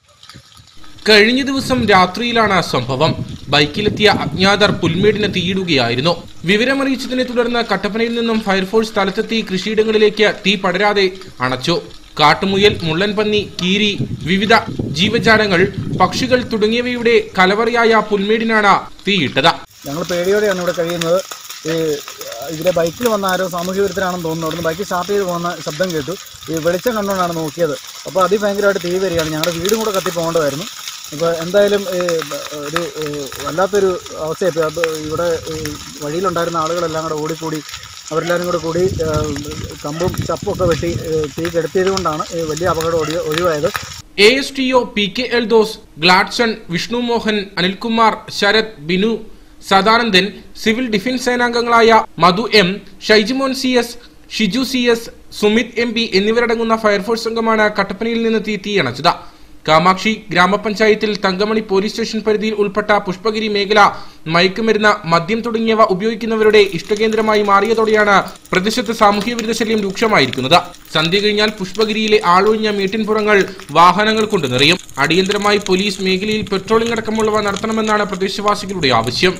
കഴിഞ്ഞ ദിവസം രാത്രിയിലാണ് സംഭവം. ബൈക്കിലെത്തിയ അജ്ഞാതർ പുൽമേടിന് തീയിടുകയായിരുന്നു. വിവരമറിയിച്ചതിനെ തുടർന്ന് കട്ടപ്പനയിൽ നിന്നും ഫയർഫോഴ്സ് സ്ഥലത്തെത്തി കൃഷിയിടങ്ങളിലേക്ക് തീ പടരാതെ അണച്ചു. കാട്ടുമുയൽ, മുള്ളൻപന്നി, കീരി, വിവിധ ജീവജാലങ്ങൾ, പക്ഷികൾ തുടങ്ങിയവയുടെ കലവറയായ പുൽമേടിനാണ് തീയിട്ടത്. ഞങ്ങൾ പേടിയോടെയാണ് ഇവിടെ കഴിയുന്നത്. ഇതിലെ ബൈക്കിൽ വന്ന ആരോ സാമൂഹ്യ വിരുദ്ധരാണെന്ന് തോന്നുന്നു. അവിടുന്ന് ബൈക്ക് സ്റ്റാർട്ട് ചെയ്ത് പോകുന്ന ശബ്ദം കേട്ടു. ഈ വെളിച്ചം കണ്ടുകൊണ്ടാണ് നോക്കിയത്. അപ്പോൾ അതിഭയങ്കരമായിട്ട് തീ വരികയാണ്. ഞങ്ങളുടെ വീടും കൂടെ കത്തി പോകേണ്ടതായിരുന്നു. ഇപ്പോൾ എന്തായാലും ഒരു വല്ലാത്തൊരു അവസ്ഥയായി. അത് ഇവിടെ വഴിയിലുണ്ടായിരുന്ന ആളുകളെല്ലാം കൂടെ ഓടിക്കൂടി അവരെല്ലാവരും കൂടി കമ്പും ചപ്പും ഒക്കെ വെട്ടി തീ കെടുത്തിയത് കൊണ്ടാണ് വലിയ അപകടം ഒഴിവായത്. ASTO PK Eldhose, Gladson, Vishnu Mohan, Anilkumar, Sarath, Binu, Sadanandan, civil defence സേനാംഗങ്ങളായ Madhu M, Shaijimon CS, Shiju CS, Sumith MP എന്നിവരടങ്ങുന്ന ഫയർഫോഴ്സ് സംഘമാണ് കട്ടപ്പനയിൽ നിന്ന് തീയണച്ചത്. കാമാക്ഷി ഗ്രാമപഞ്ചായത്തിൽ തങ്കമണി പോലീസ് സ്റ്റേഷൻ പരിധിയിൽ ഉൾപ്പെട്ട പുഷ്പഗിരി മേഖല മയക്കുമരുന്ന്, മദ്യം തുടങ്ങിയവ ഉപയോഗിക്കുന്നവരുടെ ഇഷ്ടകേന്ദ്രമായി മാറിയതോടെയാണ് പ്രദേശത്ത് സാമൂഹ്യ വിരുദ്ധ ശല്യം രൂക്ഷമായിരിക്കുന്നത്. സന്ധ്യ കഴിഞ്ഞാൽ പുഷ്പഗിരിയിലെ ആളൊഴിഞ്ഞ മീട്ടിൻപുറങ്ങൾ വാഹനങ്ങൾ കൊണ്ട് നിറയും. അടിയന്തരമായി പോലീസ് മേഖലയിൽ പെട്രോളിംഗ് അടക്കമുള്ളവ നടത്തണമെന്നാണ് പ്രദേശവാസികളുടെ ആവശ്യം.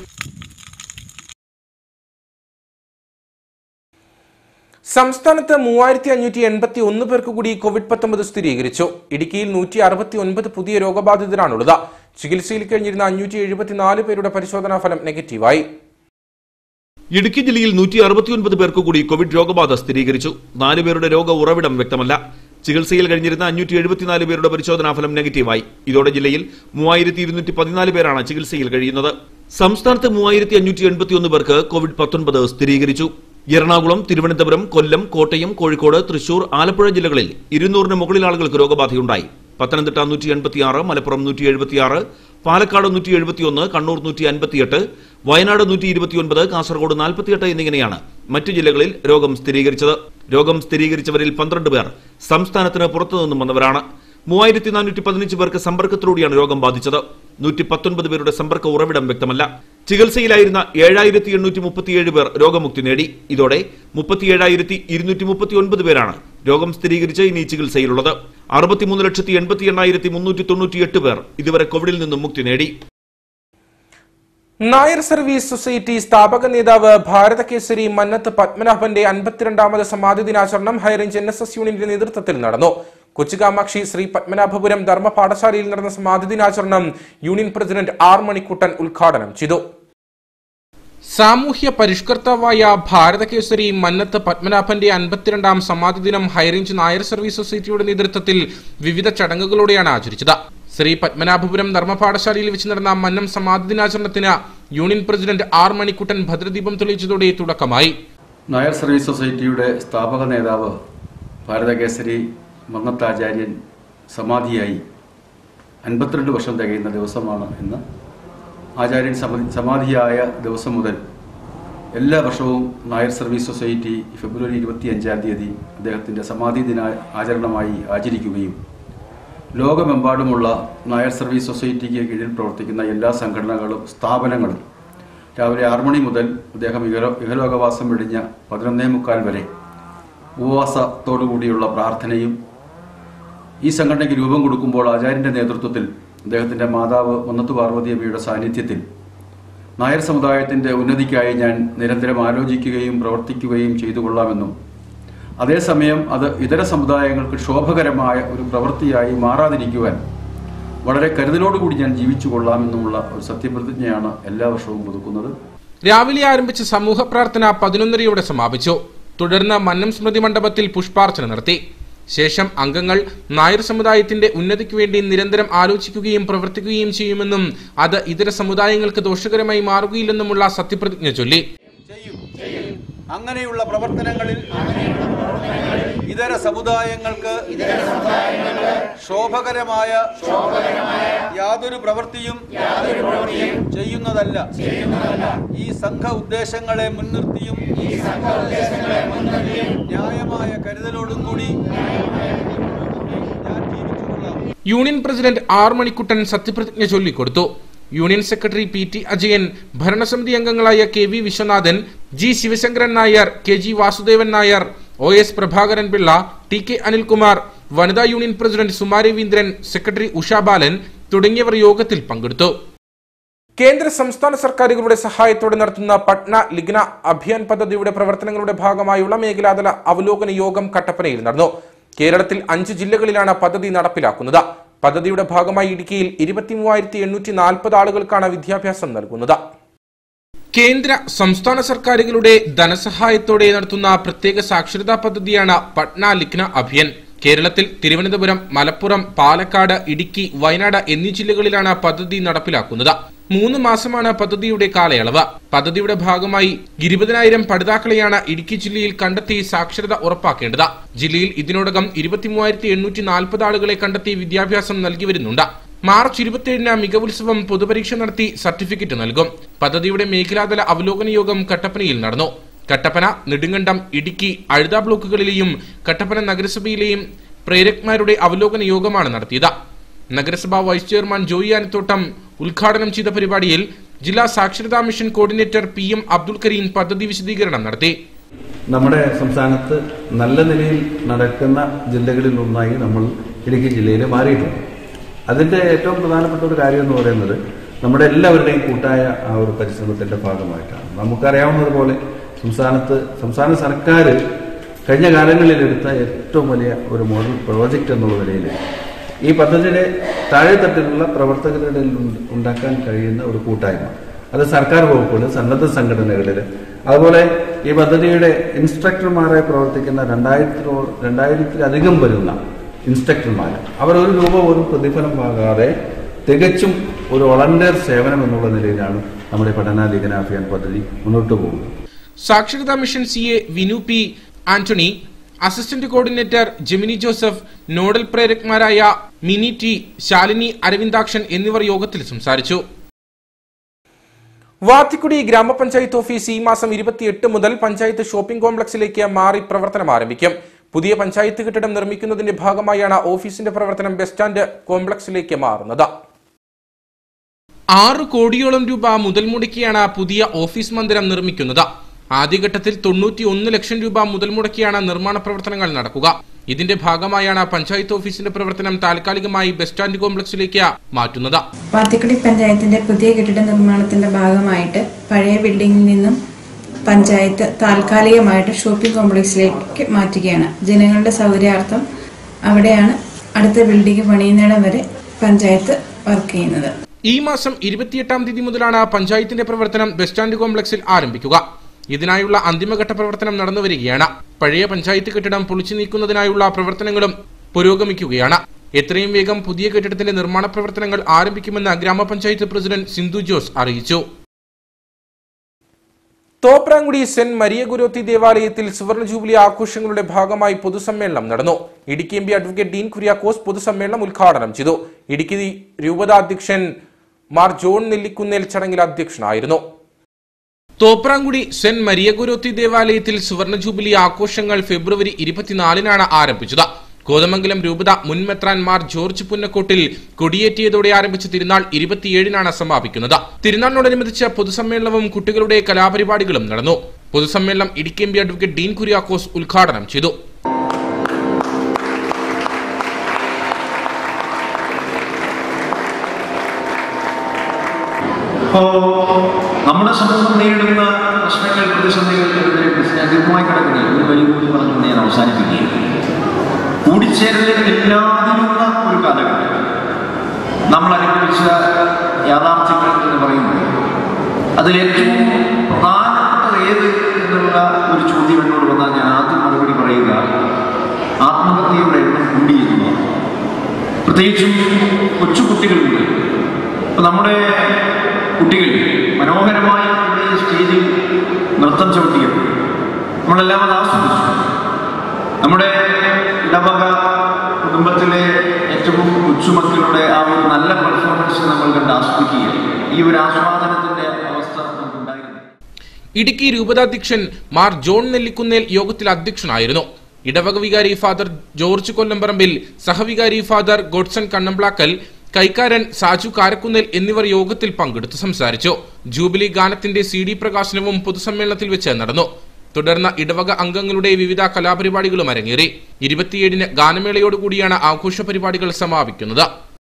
സംസ്ഥാനത്ത് 3581 പേർക്ക് കൂടി COVID-19 സ്ഥിരീകരിച്ചു. ഇടുക്കിയിൽ 169 പുതിയ രോഗബാധിതരാണുള്ളത്. ചികിത്സയിൽ കഴിഞ്ഞിരുന്ന 574 പേരുടെ പരിശോധനാ ഫലം നെഗറ്റീവായി. ഇടുക്കി ജില്ലയിൽ 169 പേർക്ക് കൂടി കോവിഡ് രോഗബാധ സ്ഥിരീകരിച്ചു. 4 പേരുടെ രോഗ ഉറവിടം വ്യക്തമല്ല. ചികിത്സയിൽ കഴിഞ്ഞിരുന്ന 574 പേരുടെ പരിശോധനാ ഫലം നെഗറ്റീവായി. ഇതോടെ ജില്ലയിൽ 3214 പേരാണ് ചികിത്സയിൽ കഴിയുന്നത്. സംസ്ഥാനത്ത് 3581 പേർക്ക് COVID-19 സ്ഥിരീകരിച്ചു. എറണാകുളം, തിരുവനന്തപുരം, കൊല്ലം, കോട്ടയം, കോഴിക്കോട്, തൃശൂർ, ആലപ്പുഴ ജില്ലകളിൽ 200-ന് മുകളിൽ ആളുകൾക്ക് രോഗബാധയുണ്ടായി. പത്തനംതിട്ട 186, മലപ്പുറം 176, പാലക്കാട് 171, കണ്ണൂർ 158, വയനാട് 129, കാസർഗോഡ് 48 എന്നിങ്ങനെയാണ് മറ്റു ജില്ലകളിൽ രോഗം സ്ഥിരീകരിച്ചത്. രോഗം സ്ഥിരീകരിച്ചവരിൽ 12 പേർ സംസ്ഥാനത്തിന് പുറത്തുനിന്നും വന്നവരാണ്. 3415 പേർക്ക് സമ്പർക്കത്തിലൂടെയാണ് രോഗം ബാധിച്ചത്. 119 പേരുടെ സമ്പർക്ക ഉറവിടം വ്യക്തമല്ല. ചികിത്സയിലായിരുന്ന 7837 പേർ രോഗമുക്തി നേടി. ഇതോടെ 37,239 പേരാണ് രോഗം സ്ഥിരീകരിച്ച് ഇനി ചികിത്സയിലുള്ളത്. 63,88,398 പേർ ഇതുവരെ കോവിഡിൽ നിന്നും മുക്തി നേടി. നായർ സർവീസ് സൊസൈറ്റി സ്ഥാപക നേതാവ് ഭാരതകേസരി മന്നത്ത് പത്മനാഭന്റെ 52ാമത് സമാധി ദിനാചരണം ഹൈറേഞ്ച് NSS യൂണിറ്റിന്റെ നേതൃത്വത്തിൽ നടന്നു. കൊച്ചുകാമാക്ഷി ശ്രീ പത്മനാഭപുരം ധർമ്മ പാഠശാലയിൽ നടന്ന സമാധി ദിനാചരണം യൂണിയൻ പ്രസിഡന്റ് R മണിക്കുട്ടൻ ഉദ്ഘാടനം ചെയ്തു. സാമൂഹ്യ പരിഷ്കർത്താവായ ഭാരതകേസരി മന്നത്ത് പത്മനാഭന്റെ 52ാം സമാധി ദിനം ഹൈറേഞ്ച് നായർ സർവീസ് സൊസൈറ്റിയുടെ നേതൃത്വത്തിൽ വിവിധ ചടങ്ങുകളോടെയാണ് ആചരിച്ചത്. ശ്രീ പത്മനാഭപുരം ധർമ്മ പാഠശാലയിൽ വെച്ച് നടന്ന മന്നം സമാധി ദിനാചരണത്തിന് യൂണിയൻ പ്രസിഡന്റ് R മണിക്കുട്ടൻ ഭദ്രദീപം തെളിയിച്ചതോടെ തുടക്കമായി. നായർ സർവീസ് സൊസൈറ്റിയുടെ സ്ഥാപക നേതാവ് ഭാരതകേസരി മന്നത്താചാര്യൻ സമാധിയായി 52 വർഷം തികയുന്ന ദിവസമാണ് ഇന്ന്. ആചാര്യൻ സമാധിയായ ദിവസം മുതൽ എല്ലാ വർഷവും നായർ സർവീസ് സൊസൈറ്റി ഫെബ്രുവരി 25-ാം തീയതി അദ്ദേഹത്തിൻ്റെ സമാധി ദിന ആചരണമായി ആചരിക്കുകയും ലോകമെമ്പാടുമുള്ള നായർ സർവീസ് സൊസൈറ്റിക്ക് കീഴിൽ പ്രവർത്തിക്കുന്ന എല്ലാ സംഘടനകളും സ്ഥാപനങ്ങളും രാവിലെ 6 മണി മുതൽ അദ്ദേഹം ഇഹലോകവാസം വെടിഞ്ഞ 11:45 വരെ ഉപവാസത്തോടുകൂടിയുള്ള പ്രാർത്ഥനയും ഈ സംഘടനയ്ക്ക് രൂപം കൊടുക്കുമ്പോൾ ആചാര്യൻ്റെ നേതൃത്വത്തിൽ അദ്ദേഹത്തിൻ്റെ മാതാവ് മന്നത്ത് പാർവതിയമ്മയുടെ സാന്നിധ്യത്തിൽ നായർ സമുദായത്തിൻ്റെ ഉന്നതിക്കായി ഞാൻ നിരന്തരം ആലോചിക്കുകയും പ്രവർത്തിക്കുകയും ചെയ്തു കൊള്ളാമെന്നും അതേസമയം അത് ഇതര സമുദായങ്ങൾക്ക് ക്ഷോഭകരമായ ഒരു പ്രവൃത്തിയായി മാറാതിരിക്കുവാൻ വളരെ കരുതലോടുകൂടി ഞാൻ ജീവിച്ചു കൊള്ളാമെന്നുമുള്ള ഒരു സത്യപ്രതിജ്ഞയാണ് എല്ലാ വർഷവും പുതുക്കുന്നത്. രാവിലെ ആരംഭിച്ച സമൂഹ പ്രാർത്ഥന 11:30 സമാപിച്ചു. തുടർന്ന് മന്നം സ്മൃതി മണ്ഡപത്തിൽ പുഷ്പാർച്ചന നടത്തി. ശേഷം അംഗങ്ങൾ നായർ സമുദായത്തിന്റെ ഉന്നതിക്ക് വേണ്ടി നിരന്തരം ആലോചിക്കുകയും പ്രവർത്തിക്കുകയും ചെയ്യുമെന്നും അത് ഇതര സമുദായങ്ങൾക്ക് ദോഷകരമായി മാറുകയില്ലെന്നുമുള്ള സത്യപ്രതിജ്ഞ ചൊല്ലി. അങ്ങനെയുള്ള പ്രവർത്തനങ്ങളിൽ ഇതര സമുദായങ്ങൾക്ക് ശോഭകരമായ യാതൊരു പ്രവൃത്തിയും ചെയ്യുന്നതല്ല. ഈ സംഘ ഉദ്ദേശങ്ങളെ മുൻനിർത്തിയും ന്യായമായ കരുതലോടും കൂടി ഞാൻ ജീവിച്ചുകൊള്ളാം. യൂണിയൻ പ്രസിഡന്റ് R മണിക്കുട്ടൻ സത്യപ്രതിജ്ഞ ചൊല്ലിക്കൊടുത്തു. യൂണിയൻ സെക്രട്ടറി PT അജയൻ, ഭരണസമിതി അംഗങ്ങളായ KV Viswanathan, G Sivasankaran Nair, KG Vasudevan Nair, OS Prabhakaran Pillai, TK Anilkumar, വനിതാ union president Suma Raveendran, secretary Usha Balan തുടങ്ങിയവർ യോഗത്തിൽ പങ്കെടുത്തു. കേന്ദ്ര സംസ്ഥാന സർക്കാരുകളുടെ സഹായത്തോടെ നടത്തുന്ന പട്ന ലിഗ്ന അഭിയാൻ പദ്ധതിയുടെ പ്രവർത്തനങ്ങളുടെ ഭാഗമായുള്ള മേഖലാതല അവലോകന യോഗം കട്ടപ്പനയിൽ നടന്നു. കേരളത്തിൽ 5 ജില്ലകളിലാണ് പദ്ധതി നടപ്പിലാക്കുന്നത്. പദ്ധതിയുടെ ഭാഗമായി ഇടുക്കിയിൽ 23,840 ആളുകൾക്കാണ് വിദ്യാഭ്യാസം നൽകുന്നത്. കേന്ദ്ര സംസ്ഥാന സർക്കാരുകളുടെ ധനസഹായത്തോടെ നടത്തുന്ന പ്രത്യേക സാക്ഷരതാ പദ്ധതിയാണ് പട്ന ലിഗ്ന അഭിയാൻ. കേരളത്തിൽ തിരുവനന്തപുരം, മലപ്പുറം, പാലക്കാട്, ഇടുക്കി, വയനാട് എന്നീ ജില്ലകളിലാണ് പദ്ധതി നടപ്പിലാക്കുന്നത്. 3 മാസമാണ് പദ്ധതിയുടെ കാലയളവ്. പദ്ധതിയുടെ ഭാഗമായി 20,000 പഠിതാക്കളെയാണ് ഇടുക്കി ജില്ലയിൽ കണ്ടെത്തി സാക്ഷരത ഉറപ്പാക്കേണ്ടത്. ജില്ലയിൽ ഇതിനോടകം 23,840 ആളുകളെ കണ്ടെത്തി വിദ്യാഭ്യാസം നൽകി വരുന്നുണ്ട്. മാർച്ച് 27-ന് മികവുത്സവം പൊതുപരീക്ഷ നടത്തി സർട്ടിഫിക്കറ്റ് നൽകും. പദ്ധതിയുടെ മേഖലാതല അവലോകന യോഗം കട്ടപ്പനയിൽ നടന്നു. കട്ടപ്പന, നെടുങ്കണ്ടം, ഇടുക്കി, അഴുത ബ്ലോക്കുകളിലെയും കട്ടപ്പന നഗരസഭയിലെയും പ്രേരക്മാരുടെ അവലോകന യോഗമാണ് നടത്തിയത്. നഗരസഭാ വൈസ് ചെയർമാൻ ജോയി ആനത്തോട്ടം ഉദ്ഘാടനം ചെയ്ത പരിപാടിയിൽ ജില്ലാ സാക്ഷരതാ mission coordinator PM Abdul Kareem പദ്ധതി വിശദീകരണം നടത്തി. നമ്മുടെ സംസ്ഥാനത്ത് നല്ല നിലയിൽ നടക്കുന്ന ജില്ലകളിൽ ഒന്നായി നമ്മൾ ഇടുക്കി ജില്ലയിൽ മാറിയിട്ടുണ്ട്. അതിന്റെ ഏറ്റവും പ്രധാനപ്പെട്ട ഒരു കാര്യം എന്ന് പറയുന്നത് നമ്മുടെ എല്ലാവരുടെയും കൂട്ടായ ആ ഒരു പരിശ്രമത്തിന്റെ ഭാഗമായിട്ടാണ്. നമുക്കറിയാവുന്നതുപോലെ സംസ്ഥാന സർക്കാർ കഴിഞ്ഞ കാലങ്ങളിൽ എടുത്ത ഏറ്റവും വലിയ ഒരു മോഡൽ പ്രോജക്റ്റ് എന്നുള്ള നിലയിൽ ഈ പദ്ധതിയുടെ താഴെത്തട്ടിലുള്ള പ്രവർത്തകരുടെ ഉണ്ടാക്കാൻ കഴിയുന്ന ഒരു കൂട്ടായ്മ, അത് സർക്കാർ വകുപ്പുകൾ, സന്നദ്ധ സംഘടനകളിൽ, അതുപോലെ ഈ പദ്ധതിയുടെ ഇൻസ്ട്രക്ടർമാരായി പ്രവർത്തിക്കുന്ന 2000-ലധികം വരുന്ന ഇൻസ്ട്രക്ടർമാർ, അവർ ഒരു രൂപ പോലും പ്രതിഫലം വാങ്ങാതെ തികച്ചും ഒരു വോളണ്ടിയർ സേവനം എന്നുള്ള നിലയിലാണ് നമ്മുടെ പഠനാധികനാഭിയാൻ പദ്ധതി മുന്നോട്ട് പോകുന്നത്. സാക്ഷരതാ mission CA Vinu P. Antony, assistant coordinator Jemini Joseph, nodal പ്രേരക്മാരായ മിനി T, ശാലിനി അരവിന്ദാക്ഷൻ എന്നിവർ യോഗത്തിൽ സംസാരിച്ചു. വാത്തിക്കുടി ഗ്രാമപഞ്ചായത്ത് ഓഫീസ് ഈ മാസം 28 മുതൽ പഞ്ചായത്ത് ഷോപ്പിംഗ് കോംപ്ലക്സിലേക്ക് മാറി പ്രവർത്തനം ആരംഭിക്കും. പുതിയ പഞ്ചായത്ത് കെട്ടിടം നിർമ്മിക്കുന്നതിന്റെ ഭാഗമായാണ് ഓഫീസിന്റെ പ്രവർത്തനം ബസ് സ്റ്റാൻഡ് കോംപ്ലക്സിലേക്ക് മാറുന്നത്. 6 കോടിയോളം രൂപ മുതൽ മുടക്കിയാണ് പുതിയ ഓഫീസ് മന്ദിരം നിർമ്മിക്കുന്നത്. ആദ്യഘട്ടത്തിൽ 91 ലക്ഷം രൂപ മുതൽ മുടക്കിയാണ് നിർമ്മാണ പ്രവർത്തനങ്ങൾ നടക്കുക. ഇതിന്റെ ഭാഗമായാണ് പഞ്ചായത്ത് ഓഫീസിന്റെ പ്രവർത്തനം താൽക്കാലികമായി ബസ് സ്റ്റാൻഡ് കോംപ്ലക്സിലേക്ക് മാറ്റുന്നത്. വാത്തിക്കുടി പഞ്ചായത്തിന്റെ പുതിയ കെട്ടിട നിർമ്മാണത്തിന്റെ ഭാഗമായിട്ട് പഴയ ബിൽഡിംഗിൽ നിന്നും പഞ്ചായത്ത് താൽക്കാലികമായിട്ട് ഷോപ്പിംഗ് കോംപ്ലക്സിലേക്ക് മാറ്റുകയാണ്. ജനങ്ങളുടെ സൗകര്യാർത്ഥം അവിടെയാണ് അടുത്ത ബിൽഡിംഗ് പണിയുന്നിടം വരെ പഞ്ചായത്ത് വർക്ക് ചെയ്യുന്നത്. ഈ മാസം 28-ാം തീയതി മുതലാണ് പഞ്ചായത്തിന്റെ പ്രവർത്തനം ബസ് സ്റ്റാൻഡ് കോംപ്ലക്സിൽ ആരംഭിക്കുക. ഇതിനായുള്ള അന്തിമഘട്ട പ്രവർത്തനം നടന്നുവരികയാണ്. പഴയ പഞ്ചായത്ത് കെട്ടിടം പൊളിച്ചു നീക്കുന്നതിനായുള്ള പ്രവർത്തനങ്ങളും പുരോഗമിക്കുകയാണ്. എത്രയും വേഗം പുതിയ കെട്ടിടത്തിന്റെ നിർമ്മാണ പ്രവർത്തനങ്ങൾ ആരംഭിക്കുമെന്ന് ഗ്രാമപഞ്ചായത്ത് പ്രസിഡന്റ് സിന്ധു ജോസ് അറിയിച്ചു. തോപ്രാംകുടി സെന്റ് മരിയ ഗുരുത്തി ദേവാലയത്തിൽ സുവർണ ജൂബിലി ആഘോഷങ്ങളുടെ ഭാഗമായി പൊതുസമ്മേളനം നടന്നു. Idukki MP advocate Dean Kuriakose പൊതുസമ്മേളനം ഉദ്ഘാടനം ചെയ്തു. ഇടുക്കി രൂപതാധ്യക്ഷൻ മാർ ജോൺ നെല്ലിക്കുന്നേൽ ചടങ്ങിൽ അധ്യക്ഷനായിരുന്നു. തോപ്രാംകുടി സെന്റ് മരിയ ഗുരുത്തി ദേവാലയത്തിൽ സുവർണ ജൂബിലി ആഘോഷങ്ങൾ ഫെബ്രുവരി 24-നാണ് ആരംഭിച്ചത്. കോതമംഗലം രൂപത മുൻ മെത്രാൻ മാർ ജോർജ് പുന്നക്കോട്ടിൽ കൊടിയേറ്റിയതോടെ ആരംഭിച്ച തിരുനാൾ 27-നാണ് സമാപിക്കുന്നത്. തിരുനാളിനോടനുബന്ധിച്ച് പൊതുസമ്മേളനവും കുട്ടികളുടെ കലാപരിപാടികളും നടന്നു. പൊതുസമ്മേളനം Idukki MP advocate Dean Kuriakose ഉദ്ഘാടനം ചെയ്തു. നമ്മുടെ സമൂഹം നേരിടുന്ന പ്രശ്നങ്ങൾ, പ്രതിസന്ധികൾക്കെതിരെ ദീർഘമായി കിടക്കുന്ന ഒരു വരി കൂടി പറഞ്ഞുകൊണ്ട് ഞാൻ അവസാനിപ്പിക്കുകയും, കൂടിച്ചേരലിൽ എല്ലാതിലുള്ള ഒരു കാലഘട്ടം നമ്മൾ അനുഭവിച്ച യാഥാർത്ഥ്യങ്ങൾ എന്ന് പറയുന്നത് അതിലേറ്റവും പ്രധാനപ്പെട്ടത് ഏത് എന്നുള്ള ഒരു ചോദ്യം എന്നോട് വന്നാൽ ഞാൻ ആദ്യം മറുപടി പറയുക ആത്മഹത്യയുടെ എണ്ണം കൂടിയിരുന്നു. പ്രത്യേകിച്ചും കൊച്ചുകുട്ടികളുണ്ട്. ഇപ്പം നമ്മുടെ കുട്ടികൾ മനോഹരമായി ഇവിടെ സ്റ്റേജിൽ നൃത്തം ചവിട്ടിയപ്പോൾ നമ്മളെല്ലാം അത് ആസ്വദിച്ചു. നമ്മുടെ ഇടവക കുടുംബത്തിലെ ഏറ്റവും കൊച്ചുമക്കളുടെ ആ ഒരു നല്ല പെർഫോമൻസ് നമ്മൾ കണ്ട് ആസ്വദിക്കുകയാണ്. ഈ ഒരു ആസ്വാദനത്തിന്റെ അവസ്ഥ നമുക്കുണ്ടായിരുന്നു. ഇടുക്കി രൂപതാധ്യക്ഷൻ മാർ ജോൺ നെല്ലിക്കുന്നേൽ യോഗത്തിൽ അധ്യക്ഷനായിരുന്നു. ഇടവക വികാരി ഫാദർ ജോർജ് കൊല്ലംപറമ്പിൽ, സഹവികാരി ഫാദർ ഗോഡ്സൺ കണ്ണംപ്ലാക്കൽ, കൈക്കാരൻ സാജു കാരക്കുന്നേൽ എന്നിവർ യോഗത്തിൽ പങ്കെടുത്ത് സംസാരിച്ചു. ജൂബിലി ഗാനത്തിന്റെ CD പ്രകാശനവും പൊതുസമ്മേളനത്തിൽ വെച്ച് നടന്നു. തുടർന്ന് ഇടവക അംഗങ്ങളുടെ വിവിധ കലാപരിപാടികളും അരങ്ങേറി. 27-ന് ഗാനമേളയോടുകൂടിയാണ് ആഘോഷ പരിപാടികൾ സമാപിക്കുന്നത്.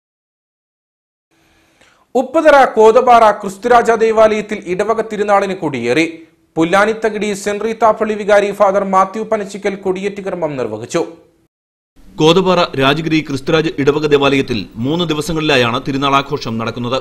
ഉപ്പതറ കോതപാറ ക്രിസ്തുരാജ ദേവാലയത്തിൽ ഇടവക തിരുനാളിന് കൊടിയേറി. പുല്ലാനിത്തകിടി സെന്റ് റീത്ത പള്ളി വികാരി ഫാദർ മാത്യു പനച്ചിക്കൽ കൊടിയേറ്റ് കർമ്മം നിർവഹിച്ചു. കോതപാറ രാജഗിരി ക്രിസ്തുരാജ് ഇടവക ദേവാലയത്തിൽ 3 ദിവസങ്ങളിലായാണ് തിരുനാളാഘോഷം നടക്കുന്നത്.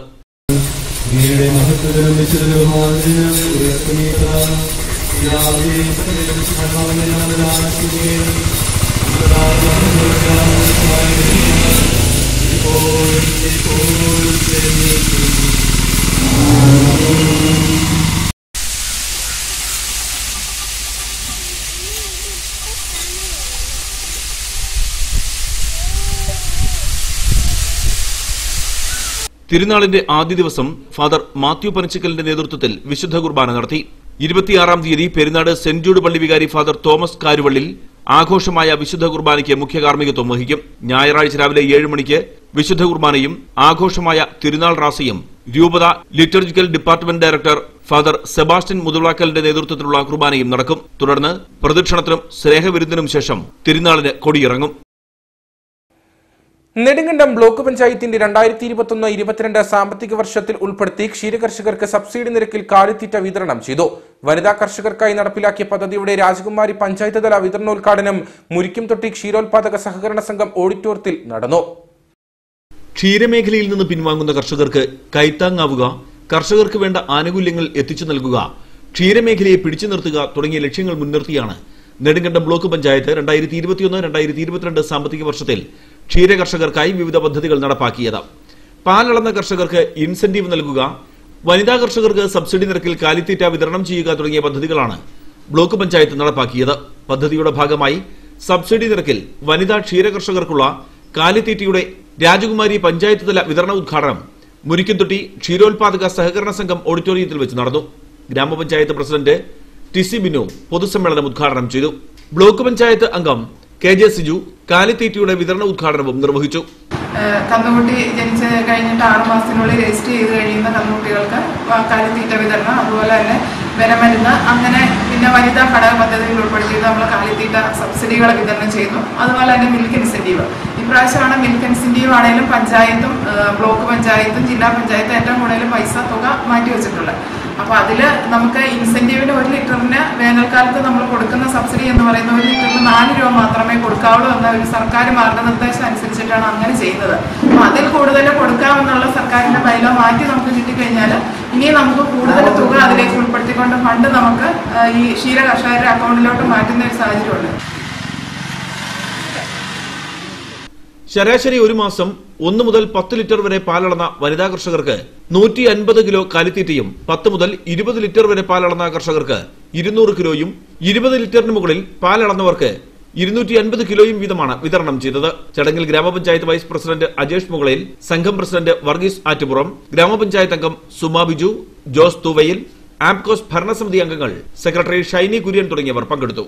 തിരുനാളിന്റെ ആദ്യ ദിവസം ഫാദർ മാത്യു പനച്ചിക്കലിന്റെ നേതൃത്വത്തിൽ വിശുദ്ധ കുർബാന നടത്തി. 26-ാം തീയതി പെരുന്നാട് സെന്റ് ജൂഡ് പള്ളി വികാരി ഫാദർ തോമസ് കാരുവള്ളിൽ ആഘോഷമായ വിശുദ്ധ കുർബാനയ്ക്ക് മുഖ്യ കാർമ്മികത്വം വഹിക്കും. ഞായറാഴ്ച രാവിലെ 7 മണിക്ക് വിശുദ്ധ കുർബാനയും ആഘോഷമായ തിരുനാൾ റാസയും രൂപത liturgical department director father Sebastian മുതുളാക്കലിന്റെ നേതൃത്വത്തിലുള്ള കുർബാനയും നടക്കും. തുടർന്ന് പ്രദക്ഷിണത്തിനും സ്നേഹവിരുന്നിനും ശേഷം തിരുനാളിന് കൊടിയിറങ്ങും. നെടുങ്കണ്ടം ബ്ലോക്ക് പഞ്ചായത്തിന്റെ 2021-22 സാമ്പത്തിക വർഷത്തിൽ ഉൾപ്പെടുത്തി ക്ഷീരകർഷകർക്ക് സബ്സിഡി നിരക്കിൽ കാലിത്തീറ്റ വിതരണം ചെയ്തു. വനിതാ കർഷകർക്കായി നടപ്പിലാക്കിയ പദ്ധതിയുടെ രാജകുമാരി പഞ്ചായത്ത് തല വിതരണോദ്ഘാടനം മുരിക്കുംതൊട്ടി ക്ഷീരോത്പാദക സഹകരണ സംഘം ഓഡിറ്റോറിയത്തിൽ നടന്നു. ക്ഷീരമേഖലയിൽ നിന്ന് പിൻവാങ്ങുന്ന കർഷകർക്ക് കൈത്താങ്ങാവുക, കർഷകർക്ക് വേണ്ട ആനുകൂല്യങ്ങൾ എത്തിച്ചു നൽകുക, ക്ഷീരമേഖലയെ പിടിച്ചു നിർത്തുക തുടങ്ങിയ ലക്ഷ്യങ്ങൾ മുൻനിർത്തിയാണ് നെടുങ്കണ്ടം ബ്ലോക്ക് പഞ്ചായത്ത് 2021-22 സാമ്പത്തിക വർഷത്തിൽ ക്ഷീരകർഷകർക്കായി വിവിധ പദ്ധതികൾ നടപ്പാക്കിയത്. പാലളന്ന കർഷകർക്ക് ഇൻസെന്റീവ് നൽകുക, വനിതാ കർഷകർക്ക് സബ്സിഡി നിരക്കിൽ കാലിത്തീറ്റ വിതരണം ചെയ്യുക തുടങ്ങിയ പദ്ധതികളാണ് ബ്ലോക്ക് പഞ്ചായത്ത് നടപ്പാക്കിയത്. പദ്ധതിയുടെ ഭാഗമായി സബ്സിഡി നിരക്കിൽ വനിതാ ക്ഷീരകർഷകർക്കുള്ള കാലിത്തീറ്റയുടെ രാജകുമാരി പഞ്ചായത്ത് തല വിതരണ ഉദ്ഘാടനം മുരിക്കുംതൊട്ടി ക്ഷീരോത്പാദക സഹകരണ സംഘം ഓഡിറ്റോറിയത്തിൽ വെച്ച് നടന്നു. ഗ്രാമപഞ്ചായത്ത് പ്രസിഡന്റ് ടിസി ബിനു പൊതുസമ്മേളനം ഉദ്ഘാടനം ചെയ്തു. ബ്ലോക്ക് പഞ്ചായത്ത് അംഗം KJ സിജു കാലിത്തീറ്റയുടെ വിതരണ ഉദ്ഘാടനവും നിർവഹിച്ചു. കന്നുകുട്ടി ജനിച്ച് കഴിഞ്ഞിട്ട് 6 മാസത്തിനുള്ളിൽ രജിസ്റ്റർ ചെയ്ത് കഴിയുന്ന കന്നുകുട്ടികൾക്ക് കാലിത്തീറ്റ വിതരണം, അതുപോലെ തന്നെ വിരമരുന്ന്, അങ്ങനെ പിന്നെ വനിതാ ഘടക പദ്ധതികൾ ഉൾപ്പെടുത്തിയിട്ട് നമ്മൾ കാലിത്തീറ്റ സബ്സിഡികൾ വിതരണം ചെയ്യുന്നു. അതുപോലെ തന്നെ മിൽക്ക് ഇൻസെന്റീവ്. ഇപ്രാവശ്യമാണ് മിൽക്ക് ഇൻസെന്റീവ് ആണെങ്കിലും പഞ്ചായത്തും ബ്ലോക്ക് പഞ്ചായത്തും ജില്ലാ പഞ്ചായത്തും ഏറ്റവും കൂടുതൽ പൈസ തുക മാറ്റിവെച്ചിട്ടുള്ളത്. അപ്പോൾ അതിൽ നമുക്ക് ഇൻസെന്റീവിന് 1 ലിറ്ററിന് വേനൽക്കാലത്ത് നമ്മൾ കൊടുക്കുന്ന സബ്സിഡി എന്ന് പറയുന്ന 1 ലിറ്ററിന് 4 രൂപ മാത്രമേ കൊടുക്കാവുള്ളൂ എന്ന ഒരു സർക്കാർ മാർഗനിർദ്ദേശം അനുസരിച്ചിട്ടാണ് അങ്ങനെ ചെയ്യുന്നത്. അപ്പോൾ അതിൽ കൂടുതൽ കൊടുക്കാമെന്നുള്ള സർക്കാരിന്റെ ബൈലോ മാറ്റി നമുക്ക് കിട്ടിക്കഴിഞ്ഞാൽ ഇനി നമുക്ക് കൂടുതൽ തുക അതിലേക്ക് ഉൾപ്പെടുത്തിക്കൊണ്ട് ഫണ്ട് നമുക്ക് ഈ ക്ഷീര കർഷകരുടെ അക്കൗണ്ടിലോട്ട് മാറ്റുന്ന ഒരു സാഹചര്യമുണ്ട്. ശരാശരി ഒരു മാസം 1 മുതൽ 10 ലിറ്റർ വരെ പാലളന്ന വനിതാ കർഷകർക്ക് 150 കിലോ കാലിത്തീറ്റയും 10 മുതൽ 20 ലിറ്റർ വരെ പാലളന്ന കർഷകർക്ക് 200 കിലോയും 20 ലിറ്ററിന് മുകളിൽ പാലളന്നവർക്ക് 250 കിലോയും വീതമാണ് വിതരണം ചെയ്തത്. ചടങ്ങിൽ ഗ്രാമപഞ്ചായത്ത് വൈസ് പ്രസിഡന്റ് അജേഷ് മുകളയിൽ, സംഘം പ്രസിഡന്റ് വർഗീസ് ആറ്റുപുറം, ഗ്രാമപഞ്ചായത്ത് അംഗം സുമാ ബിജു, ജോസ് തൂവയിൽ, ആംകോസ് ഭരണസമിതി അംഗങ്ങൾ, സെക്രട്ടറി ഷൈനി കുര്യൻ തുടങ്ങിയവർ പങ്കെടുത്തു.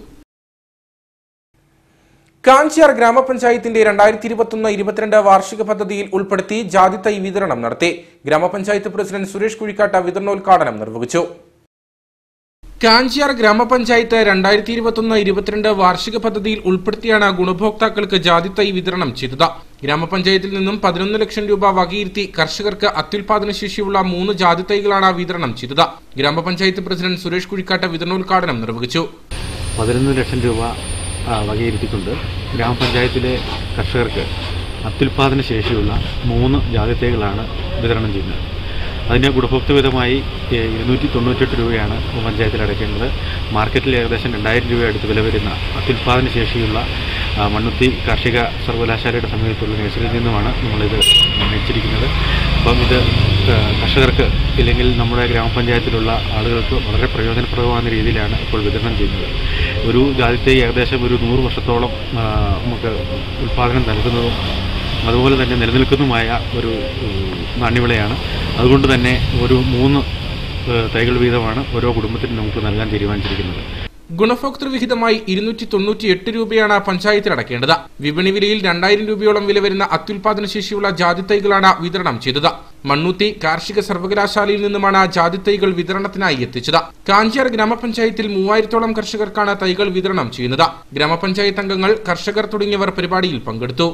കാഞ്ചിയാർ ഗ്രാമപഞ്ചായത്തിന്റെ 2021-22 വാർഷിക പദ്ധതിയിൽ ഉൾപ്പെടുത്തി ജാതിത്തൈ വിതരണം നടത്തി. ഗ്രാമപഞ്ചായത്ത് പ്രസിഡന്റ് സുരേഷ് കുഴിക്കാട്ട വിതരണോദ്ഘാടനം നിർവഹിച്ചു. കാഞ്ചിയാർ ഗ്രാമപഞ്ചായത്ത് 2021-22 വാർഷിക പദ്ധതിയിൽ ഉൾപ്പെടുത്തിയാണ് ഗുണഭോക്താക്കൾക്ക് ജാതിത്തൈ വിതരണം ചെയ്തത്. ഗ്രാമപഞ്ചായത്തിൽ നിന്നും 11 ലക്ഷം രൂപ വകയിരുത്തി കർഷകർക്ക് അത്യുൽപാദന ശേഷിയുള്ള 3 ജാതിത്തൈകളാണ് വിതരണം ചെയ്തത്. ഗ്രാമപഞ്ചായത്ത് പ്രസിഡന്റ് സുരേഷ് കുഴിക്കാട്ട വിതരണോദ്ഘാടനം നിർവഹിച്ചു. 11 ലക്ഷം രൂപ വകയിരുത്തിക്കൊണ്ട് ഗ്രാമപഞ്ചായത്തിലെ കർഷകർക്ക് അത്യുൽപാദന ശേഷിയുള്ള 3 ജാതിത്തൈകളാണ് വിതരണം ചെയ്യുന്നത്. അതിന് ഗുണഭോക്തൃവിധമായി 298 രൂപയാണ് പഞ്ചായത്തിൽ അടയ്ക്കേണ്ടത്. മാർക്കറ്റിൽ ഏകദേശം 2000 രൂപ അടുത്ത് വില വരുന്ന അത്യുൽപാദന ശേഷിയുള്ള മണ്ണുത്തി കാർഷിക സർവകലാശാലയുടെ സമീപത്തുള്ള നഴ്സറിയിൽ നിന്നുമാണ് നമ്മളിത് മേടിച്ചിരിക്കുന്നത്. അപ്പം ഇത് കർഷകർക്ക് ഇല്ലെങ്കിൽ നമ്മുടെ ഗ്രാമപഞ്ചായത്തിലുള്ള ആളുകൾക്ക് വളരെ പ്രയോജനപ്രദമാകുന്ന രീതിയിലാണ് ഇപ്പോൾ വിതരണം ചെയ്യുന്നത്. ഒരു ജാതിത്തൈ ഏകദേശം ഒരു 100 വർഷത്തോളം നമുക്ക് ഉൽപ്പാദനം നൽകുന്നതും അതുപോലെ തന്നെ നിലനിൽക്കുന്നതുമായ ഒരു നാണ്യവിളയാണ്. അതുകൊണ്ട് തന്നെ ഒരു 3 തൈകൾ വീതമാണ് ഓരോ കുടുംബത്തിനും നമുക്ക് നൽകാൻ തീരുമാനിച്ചിരിക്കുന്നത്. ഗുണഭോക്തൃ വിഹിതമായി 298 രൂപയാണ് പഞ്ചായത്തിൽ അടയ്ക്കേണ്ടത്. വിപണി വിലയിൽ 2000 രൂപയോളം വില വരുന്ന അത്യുൽപാദന ശേഷിയുള്ള ജാതിത്തൈകളാണ് വിതരണം ചെയ്തത്. മണ്ണുത്തി കാർഷിക സർവകലാശാലയിൽ നിന്നുമാണ് ജാതിത്തൈകൾ വിതരണത്തിനായി എത്തിച്ചത്. കാഞ്ചിയാർ ഗ്രാമപഞ്ചായത്തിൽ 3000-ഓളം കർഷകർക്കാണ് തൈകൾ വിതരണം ചെയ്യുന്നത്. ഗ്രാമപഞ്ചായത്ത് അംഗങ്ങൾ, കർഷകർ തുടങ്ങിയവർ പരിപാടിയിൽ പങ്കെടുത്തു.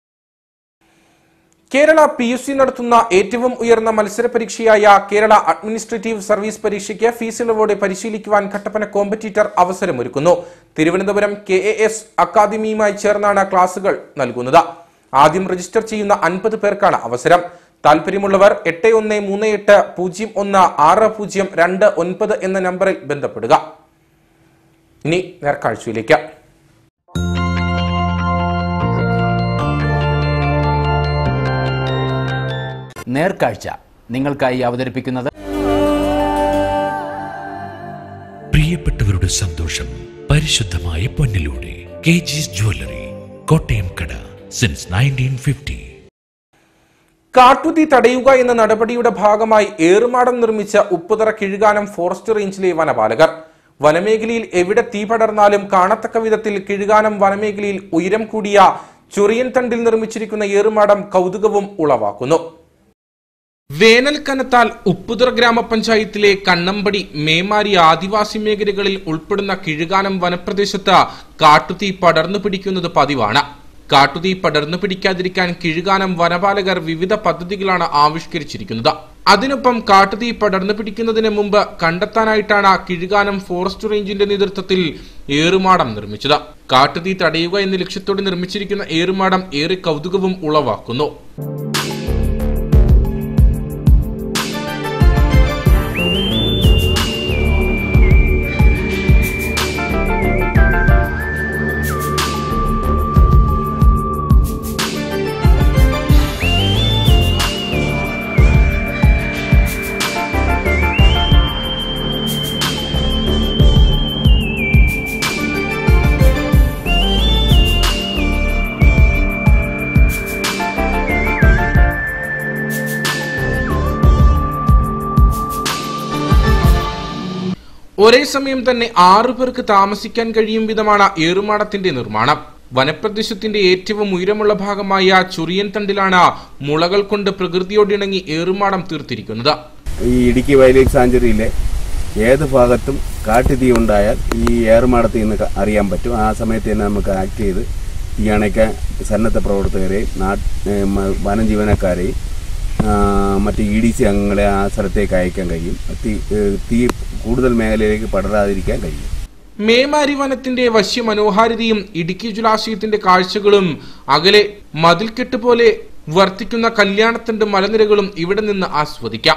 കേരള PUC നടത്തുന്ന ഏറ്റവും ഉയർന്ന മത്സര പരീക്ഷയായ കേരള അഡ്മിനിസ്ട്രേറ്റീവ് സർവീസ് പരീക്ഷയ്ക്ക് ഫീസ് ഇളവോടെ പരിശീലിക്കുവാൻ കട്ടപ്പന കോമ്പറ്റീറ്റർ അവസരമൊരുക്കുന്നു. തിരുവനന്തപുരം KAS അക്കാദമിയുമായി ചേർന്നാണ് ക്ലാസുകൾ നൽകുന്നത്. ആദ്യം രജിസ്റ്റർ ചെയ്യുന്ന 50 പേർക്കാണ് അവസരം. താൽപര്യമുള്ളവർ 8138016029 എന്ന നമ്പറിൽ ബന്ധപ്പെടുക. ഇനി നേർക്കാഴ്ചയിലേക്ക്. നേർക്കാഴ്ച നിങ്ങൾക്കായി അവതരിപ്പിക്കുന്നത് പ്രിയപ്പെട്ടവരുടെ സന്തോഷം പരിശുദ്ധമായ പൊന്നിലൂടെ KG's ജ്വല്ലറി, കോട്ടയം കട, സിൻസ് 1950. കാട്ടുതീ തടയുക എന്ന നടപടിയുടെ ഭാഗമായി ഏറുമാടം നിർമ്മിച്ച ഉപ്പുതറ കിഴുകാനം ഫോറസ്റ്റ് റേഞ്ചിലെ വനപാലകർ. വനമേഖലയിൽ എവിടെ തീ പടർന്നാലും കാണത്തക്ക വിധത്തിൽ കിഴുകാനം വനമേഖലയിൽ ഉയരം കൂടിയ ചൊറിയൻ തണ്ടിൽ നിർമ്മിച്ചിരിക്കുന്ന ഏറുമാടം കൗതുകവും ഉളവാക്കുന്നു. വേനൽ കനത്താൽ ഉപ്പുതറ ഗ്രാമപഞ്ചായത്തിലെ കണ്ണമ്പടി, മേമാരി ആദിവാസി മേഖലകളിൽ ഉൾപ്പെടുന്ന കിഴുകാനം വനപ്രദേശത്ത് കാട്ടുതീ പടർന്നു പിടിക്കുന്നത് പതിവാണ്. കാട്ടുതീ പടർന്നു പിടിക്കാതിരിക്കാൻ കിഴുകാനം വനപാലകർ വിവിധ പദ്ധതികളാണ് ആവിഷ്കരിച്ചിരിക്കുന്നത്. അതിനൊപ്പം കാട്ടുതീ പടർന്നു പിടിക്കുന്നതിന് മുമ്പ് കണ്ടെത്താനായിട്ടാണ് കിഴുകാനം ഫോറസ്റ്റ് റേഞ്ചിന്റെ നേതൃത്വത്തിൽ ഏറുമാടം നിർമ്മിച്ചത്. കാട്ടുതീ തടയുക എന്ന ലക്ഷ്യത്തോടെ നിർമ്മിച്ചിരിക്കുന്ന ഏറുമാടം ഏറെ കൗതുകവും ഉളവാക്കുന്നു. ഒരേ സമയം തന്നെ 6 പേർക്ക് താമസിക്കാൻ കഴിയും വിധമാണ് ഏറുമാടത്തിന്റെ നിർമ്മാണം. വനപ്രദേശത്തിന്റെ ഏറ്റവും ഉയരമുള്ള ഭാഗമായ ചൊറിയൻ തണ്ടിലാണ് മുളകൾ കൊണ്ട് പ്രകൃതിയോടിണങ്ങി ഏറുമാടം തീർത്തിരിക്കുന്നത്. ഈ ഇടുക്കി വൈൽഡ് ലൈഫ് സാഞ്ചുറിയിലെ ഏത് ഭാഗത്തും കാട്ടുതീ ഉണ്ടായാൽ ഈ ഏറുമാടത്തിൽ നിന്ന് അറിയാൻ പറ്റും. ആ സമയത്ത് തന്നെ നമുക്ക് ആക്ട് ചെയ്ത് തീ അണയ്ക്കാൻ സന്നദ്ധ പ്രവർത്തകരെയും വനം ജീവനക്കാരെയും മറ്റ് EDC അംഗങ്ങളെ ആ സ്ഥലത്തേക്ക് അയക്കാൻ കഴിയും. തീ കൂടുതൽ മേഖലയിലേക്ക് പടരാതിരിക്കാൻ കഴിയും. മേമാരി വനത്തിന്റെ വശ്യമനോഹാരിതയും ഇടുക്കി ജലാശയത്തിന്റെ കാഴ്ചകളും അകലെ മതിൽക്കെട്ട് പോലെ വർത്തിക്കുന്ന കല്യാണത്തിന്റെ മലനിരകളും ഇവിടെ നിന്ന് ആസ്വദിക്കാം.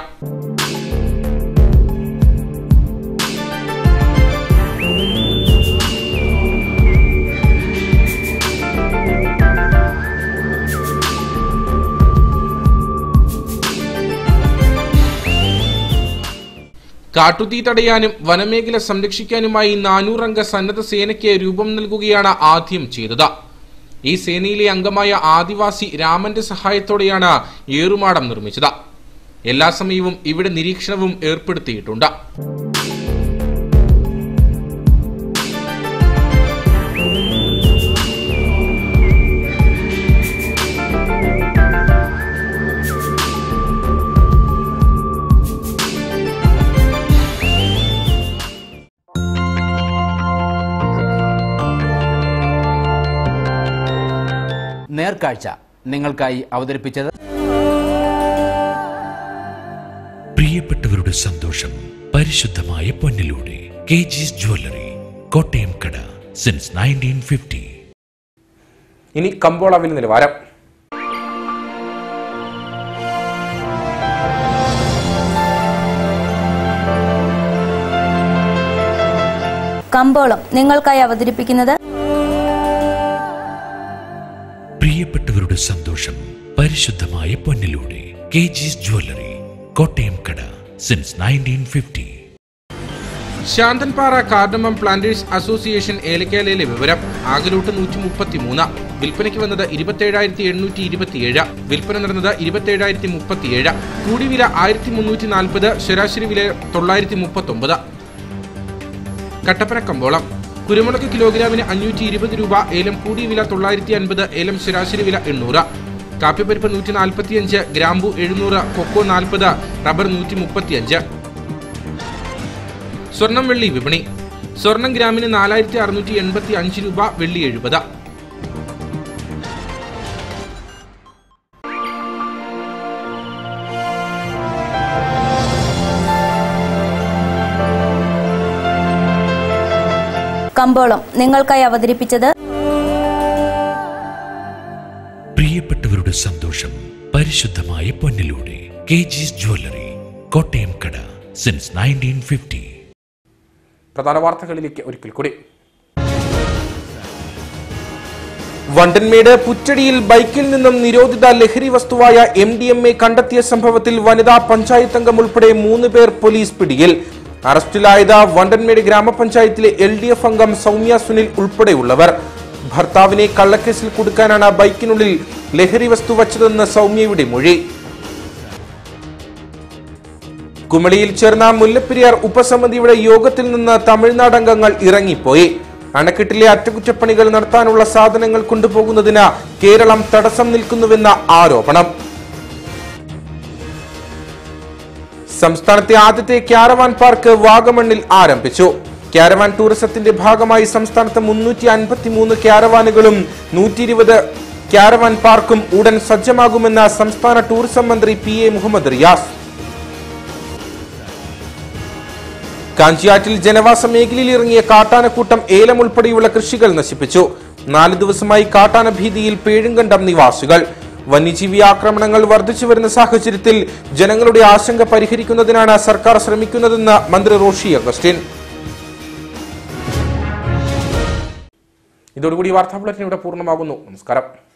കാട്ടുതീ തടയാനും വനമേഖല സംരക്ഷിക്കാനുമായി 400 അംഗ സന്നദ്ധ സേനയ്ക്ക് രൂപം നൽകുകയാണ് ആദ്യം ചെയ്തത്. ഈ സേനയിലെ അംഗമായ ആദിവാസി രാമന്റെ സഹായത്തോടെയാണ് ഏറുമാടം നിർമ്മിച്ചത്. എല്ലാ സമയവും ഇവിടെ നിരീക്ഷണവും ഏർപ്പെടുത്തിയിട്ടുണ്ട്. നേർക്കാഴ്ച നിങ്ങൾക്കായി അവതരിപ്പിച്ചത് പ്രിയപ്പെട്ടവരുടെ സന്തോഷം പരിശുദ്ധമായ പൊന്നിലൂടെ KG's ജ്വല്ലറി, കോട്ടയം കട, സിൻസ് 1950. ഇനി കമ്പോളവിൽ നിലവാരം. കമ്പോളം നിങ്ങൾക്കായി അവതരിപ്പിക്കുന്നത് പ്രിയപ്പെട്ടവരുടെ സന്തോഷം പരിശുദ്ധമായ പൊന്നിലൂടെ KG's ജ്വല്ലറി, കോട്ടയം കട, since 1950. Santhanpara cardamom planters association ഏലക്കാലയിലെ വിവരം. ആകലൂട്ട് 133, വിൽപ്പനയ്ക്ക് വന്നത് 27,827, വിൽപ്പന നടന്നത് 27,037, കൂടി വില 1,340, ശരാശരി വില 939. കട്ടപ്പന കമ്പോളം. കുരുമുളക് കിലോഗ്രാമിന് 520 രൂപ, ഏലം കൂടിയ വില 950, ഏലം ശരാശരി വില 800. കാപ്പിപ്പരിപ്പ് 145, ഗ്രാമ്പു 700, കൊക്കോ 40, റബ്ബർ 135. സ്വർണം വെള്ളി വിപണി. സ്വർണം ഗ്രാമിന് 4,685 രൂപ, വെള്ളി 70. കമ്പോളം നിങ്ങൾക്കായി അവതരിപ്പിച്ചത് പ്രിയപ്പെട്ടവരുടെ സന്തോഷം പരിശുദ്ധമായ പൊന്നിലൂടെ KG's ജ്വല്ലറി, കോട്ടയം കട, സിൻസ് 1950. പ്രധാന വാർത്തകളിലേക്ക് ഒരിക്കൽ കൂടി. വണ്ടൻമേട് പുറ്റടിയിൽ ബൈക്കിൽ നിന്നും നിരോധിത ലഹരി വസ്തുവായ MDMA കണ്ടെത്തിയ സംഭവത്തിൽ വനിതാ പഞ്ചായത്ത് അംഗം ഉൾപ്പെടെ 3 പേർ പോലീസ് പിടിയിൽ. അറസ്റ്റിലായത് വണ്ടൻമേട് ഗ്രാമപഞ്ചായത്തിലെ LDF അംഗം സൗമ്യ സുനിൽ ഉൾപ്പെടെയുള്ളവർ. ഭർത്താവിനെ കള്ളക്കേസിൽ കുടുക്കാനാണ് ബൈക്കിനുള്ളിൽ ലഹരി വസ്തു വച്ചതെന്ന് സൗമ്യയുടെ മൊഴി. കുമളിയിൽ ചേർന്ന മുല്ലപ്പെരിയാർ ഉപസമിതിയുടെ യോഗത്തിൽ നിന്ന് തമിഴ്നാട് അംഗങ്ങൾ ഇറങ്ങിപ്പോയി. അണക്കെട്ടിലെ അറ്റകുറ്റപ്പണികൾ നടത്താനുള്ള സാധനങ്ങൾ കൊണ്ടുപോകുന്നതിന് കേരളം തടസ്സം നിൽക്കുന്നുവെന്ന ആരോപണം. സംസ്ഥാനത്തെ ആദ്യത്തെ ക്യാരവാൻ പാർക്ക് വാഗമണ്ണിൽ ആരംഭിച്ചു. ക്യാരവാൻ ടൂറിസത്തിന്റെ ഭാഗമായി സംസ്ഥാനത്ത് 353 ക്യാരവാനുകളും 120 ക്യാരവാൻ പാർക്കും ഉടൻ സജ്ജമാകുമെന്ന് സംസ്ഥാന ടൂറിസം മന്ത്രി PA മുഹമ്മദ് റിയാസ്. കാഞ്ചിയാറ്റിൽ ജനവാസ മേഖലയിൽ ഇറങ്ങിയ കാട്ടാനക്കൂട്ടം ഏലം ഉൾപ്പെടെയുള്ള കൃഷികൾ നശിപ്പിച്ചു. 4 ദിവസമായി കാട്ടാന ഭീതിയിൽ പേഴുങ്കണ്ടം നിവാസികൾ. വന്യജീവി ആക്രമണങ്ങൾ വർദ്ധിച്ചുവരുന്ന സാഹചര്യത്തിൽ ജനങ്ങളുടെ ആശങ്ക പരിഹരിക്കുന്നതിനാണ് സർക്കാർ ശ്രമിക്കുന്നതെന്ന് മന്ത്രി റോഷി അഗസ്റ്റിൻ. ഇതോടുകൂടി വാർത്താ ബുള്ളറ്റിൻ ഇവിടെ പൂർണ്ണമാകുന്നു. നമസ്കാരം.